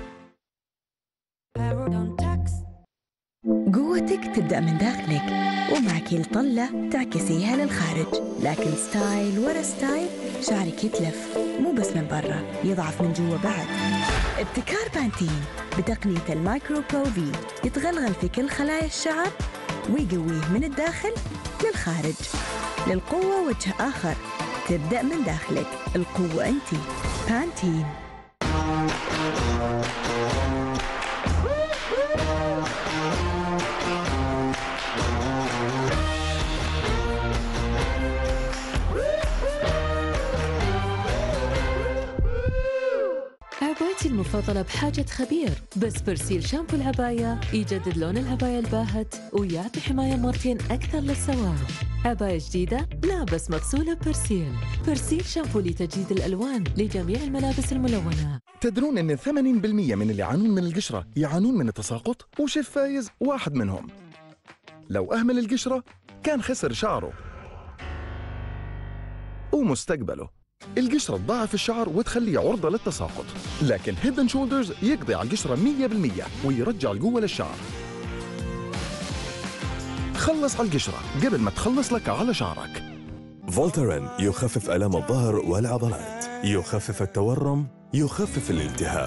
قوتك تبدأ من داخلك، ومع كل طلة تعكسيها للخارج. لكن ستايل ورا ستايل شعرك يتلف، مو بس من برا، يضعف من جوا بعد. ابتكار بانتين بتقنية المايكرو برو في يتغلغل في كل خلايا الشعر ويقويه من الداخل للخارج. للقوة وجه آخر، تبدأ من داخلك. القوة أنتي. بانتين. عبايتي المفضلة بحاجة خبير، بس برسيل شامبو العباية يجدد لون العباية الباهت ويعطي حماية مرتين أكثر للسواد. عباية جديدة لا بس مغسولة برسيل. برسيل شامبو لتجديد الألوان لجميع الملابس الملونة. تدرون أن 80% من اللي يعانون من القشرة يعانون من التساقط، وشيف فايز واحد منهم. لو أهمل القشرة كان خسر شعره ومستقبله. القشرة تضاعف الشعر وتخليه عرضة للتساقط، لكن هيد & شولدرز يقضي على القشرة 100% ويرجع القوة للشعر. خلص على القشرة قبل ما تخلص لك على شعرك. فولتارين يخفف آلام الظهر والعضلات، يخفف التورم، يخفف الالتهاب،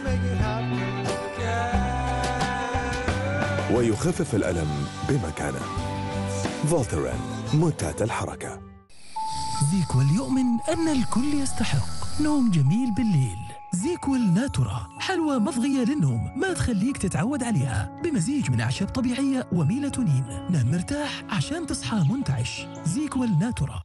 ويخفف الألم بمكانه. فولتارين، متعة الحركة. زيكول يؤمن أن الكل يستحق نوم جميل بالليل. زيكول ناتورا، حلوى مضغية للنوم ما تخليك تتعود عليها، بمزيج من أعشاب طبيعية وميلاتونين. نام مرتاح عشان تصحى منتعش. زيكول ناتورا.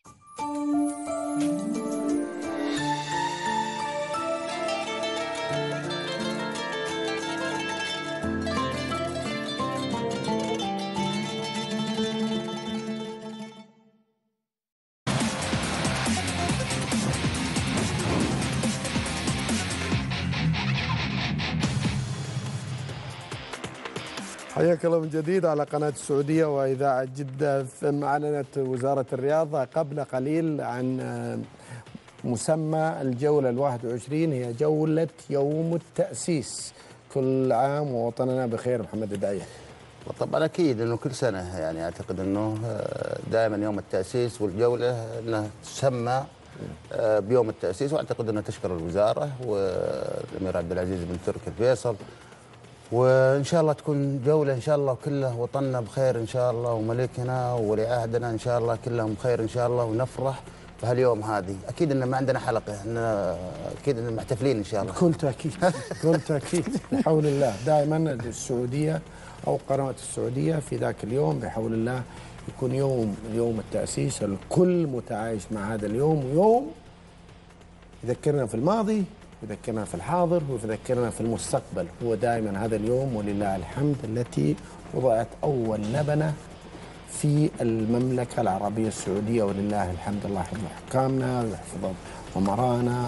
حياك الله من جديد على قناة السعودية وإذاعة جدة. أعلنت وزارة الرياضة قبل قليل عن مسمى الجولة 21 هي جولة يوم التأسيس. كل عام ووطننا بخير. محمد الداعية. وطبعا أكيد أنه كل سنة يعني أعتقد أنه دائما يوم التأسيس والجولة أنها تسمى بيوم التأسيس، وأعتقد أنها تشكر الوزارة والأمير عبد العزيز بن تركي الفيصل، وإن شاء الله تكون جولة إن شاء الله كله وطننا بخير إن شاء الله، وملكنا وولي عهدنا إن شاء الله كلهم بخير إن شاء الله، ونفرح بهاليوم هذه. أكيد إن ما عندنا حلقة، إحنا أكيد إن محتفلين إن شاء الله. بكل تأكيد بكل تأكيد بحول الله. دائما السعودية أو قناة السعودية في ذاك اليوم بحول الله يكون يوم التأسيس، الكل متعايش مع هذا اليوم، ويوم يذكرنا في الماضي يذكرنا في الحاضر ويذكرنا في المستقبل. هو دائما هذا اليوم ولله الحمد التي وضعت أول لبنة في المملكة العربية السعودية، ولله الحمد. الله يحفظ حكامنا ويحفظ أمرانا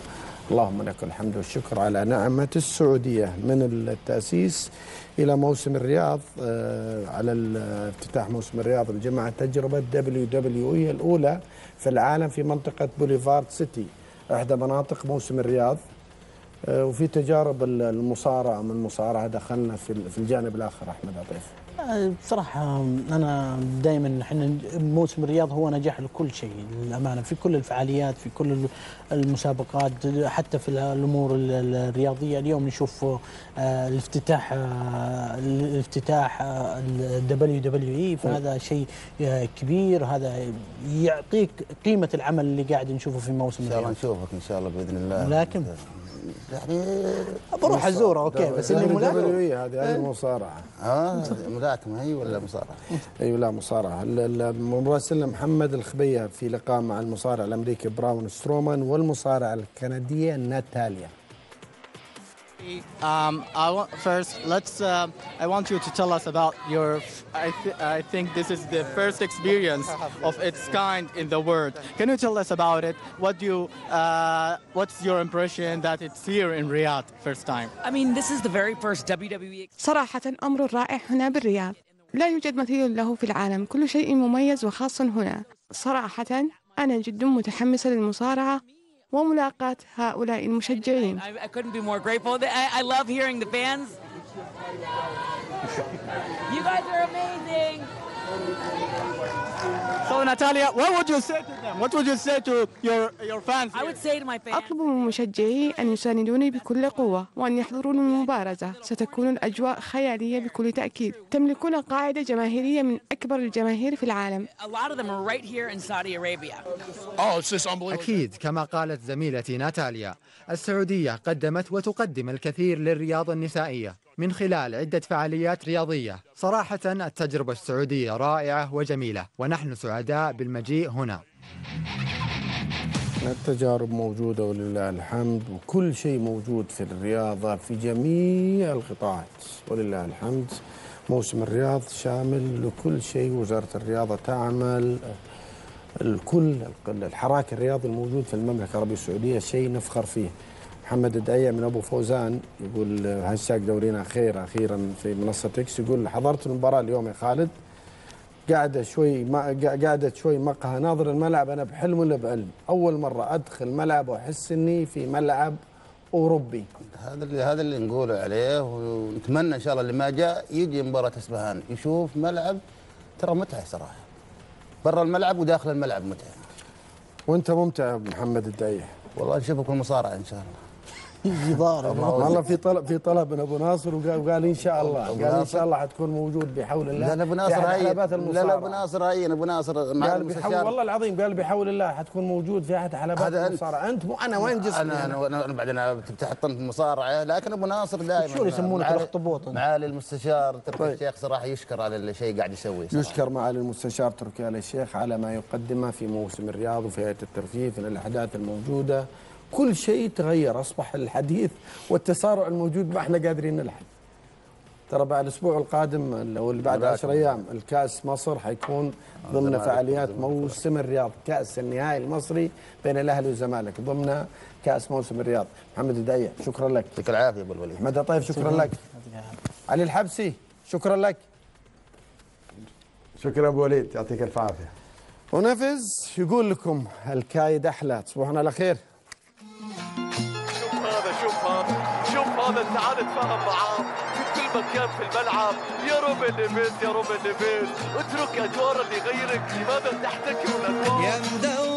اللهم لك الحمد والشكر على نعمة السعودية من التأسيس إلى موسم الرياض. على افتتاح موسم الرياض الجمعة تجربة WWE الأولى في العالم في منطقة بوليفارد سيتي، إحدى مناطق موسم الرياض. وفي تجارب المصارعة، من المصارعة دخلنا في الجانب الآخر. أحمد عطيف. بصراحة أنا دائما احنا موسم الرياض هو نجاح لكل شيء للأمانة، في كل الفعاليات، في كل المسابقات، حتى في الأمور الرياضية. اليوم نشوف الافتتاح WWE، فهذا شيء كبير، هذا يعطيك قيمة العمل اللي قاعد نشوفه في موسم الرياض. إن شاء الله نشوفك إن شاء الله بإذن الله. لكن يعني بروح ازوره اوكي، بس اني ملاكمه هذه مصارعه. ملاكمه هي ولا مصارعه؟ ايوه لا مصارعه. المراسل محمد الخبيه في لقاء مع المصارع الامريكي براون سترومان والمصارعه الكنديه ناتاليا. I want you to tell us about your. I think this is the first experience of its kind in the world. Can you tell us about it? What's your impression that it's here in Riyadh first time? I mean, this is the very first WWE. صراحة أمر رائع هنا بالرياض، لا يوجد مثيل له في العالم، كل شيء مميز وخاص هنا. صراحة أنا جدا متحمسة للمصارعة وملاقاة هؤلاء المشجعين. I couldn't be more grateful. I love hearing the fans. You guys are amazing. So Natalia, what would you say to them? What would you say to your fans? I would say to my fans. أطلب من مشجعي أن يساندوني بكل قوة وأن يحضروا المبارزة. ستكون الأجواء خيالية بكل تأكيد. تملكون قاعدة جماهيرية من أكبر الجماهير في العالم. A lot of them are right here in Saudi Arabia. Oh, it's just unbelievable. أكيد كما قالت زميلتي ناتاليا، السعودية قدمت وتقدم الكثير للرياضة النسائية من خلال عدة فعاليات رياضية. صراحة التجربة السعودية رائعة وجميلة، ونحن سعداء بالمجيء هنا. التجارب موجودة ولله الحمد، وكل شيء موجود في الرياضة في جميع القطاعات ولله الحمد. موسم الرياض شامل لكل شيء، وزارة الرياضة تعمل الكل. الحراك الرياضي الموجود في المملكة العربية السعودية شيء نفخر فيه. محمد الدعيع من ابو فوزان يقول هاشتاج دورينا خير اخيرا في منصه اكس، يقول حضرت المباراه اليوم يا خالد، قاعده شوي مقهى ناظر الملعب، انا بحلم ولا بعلم، اول مره ادخل ملعب واحس اني في ملعب اوروبي. هذا اللي نقوله عليه، ونتمنى ان شاء الله اللي ما جاء يجي مباراه اسبهان يشوف ملعب ترى متعه صراحه، برا الملعب وداخل الملعب متعه. وانت ممتع محمد الدعيع. والله نشوفكم المصارعه ان شاء الله. يجي ضارب والله. في طلب من ابو ناصر وقال ان شاء الله، قال ان شاء الله حتكون موجود بحول الله. لا ابو ناصر هين، لا ابو ناصر هين، ابو ناصر مع المستشار والله العظيم قال بحول الله حتكون موجود في احد حلبات المصارعه. انت مو انا وين جسمي؟ انا بعدين تحطم في المصارعه، لكن ابو ناصر دائما شو يسمونك الاخطبوط. معالي المستشار تركي الشيخ صراحه يشكر على الشيء قاعد يسويه. يشكر معالي المستشار تركي آل الشيخ على ما يقدمه في موسم الرياض وفي هيئه الترفيه في الاحداث الموجوده. كل شيء تغير، أصبح الحديث والتسارع الموجود ما احنا قادرين نلحق. ترى بعد الأسبوع القادم أو اللي بعد 10 أيام الكأس مصر حيكون ضمن فعاليات موسم الرياض، كأس النهائي المصري بين الأهلي والزمالك ضمن كأس موسم الرياض. محمد الدعيع شكرا لك. يعطيك العافية أبو الوليد. أحمد الطيف شكرا لك. علي الحبسي شكرا لك. شكرا أبو وليد، يعطيك الف عافية. ونفز يقول لكم الكايد أحلى، تصبحون على خير. هذا تعال نتفاهم معاه في كل مكان في الملعب. يا روبن نيفيز، يا روبن نيفيز، اترك ادوار اللي يغيرك، لماذا تحتكر الادوار؟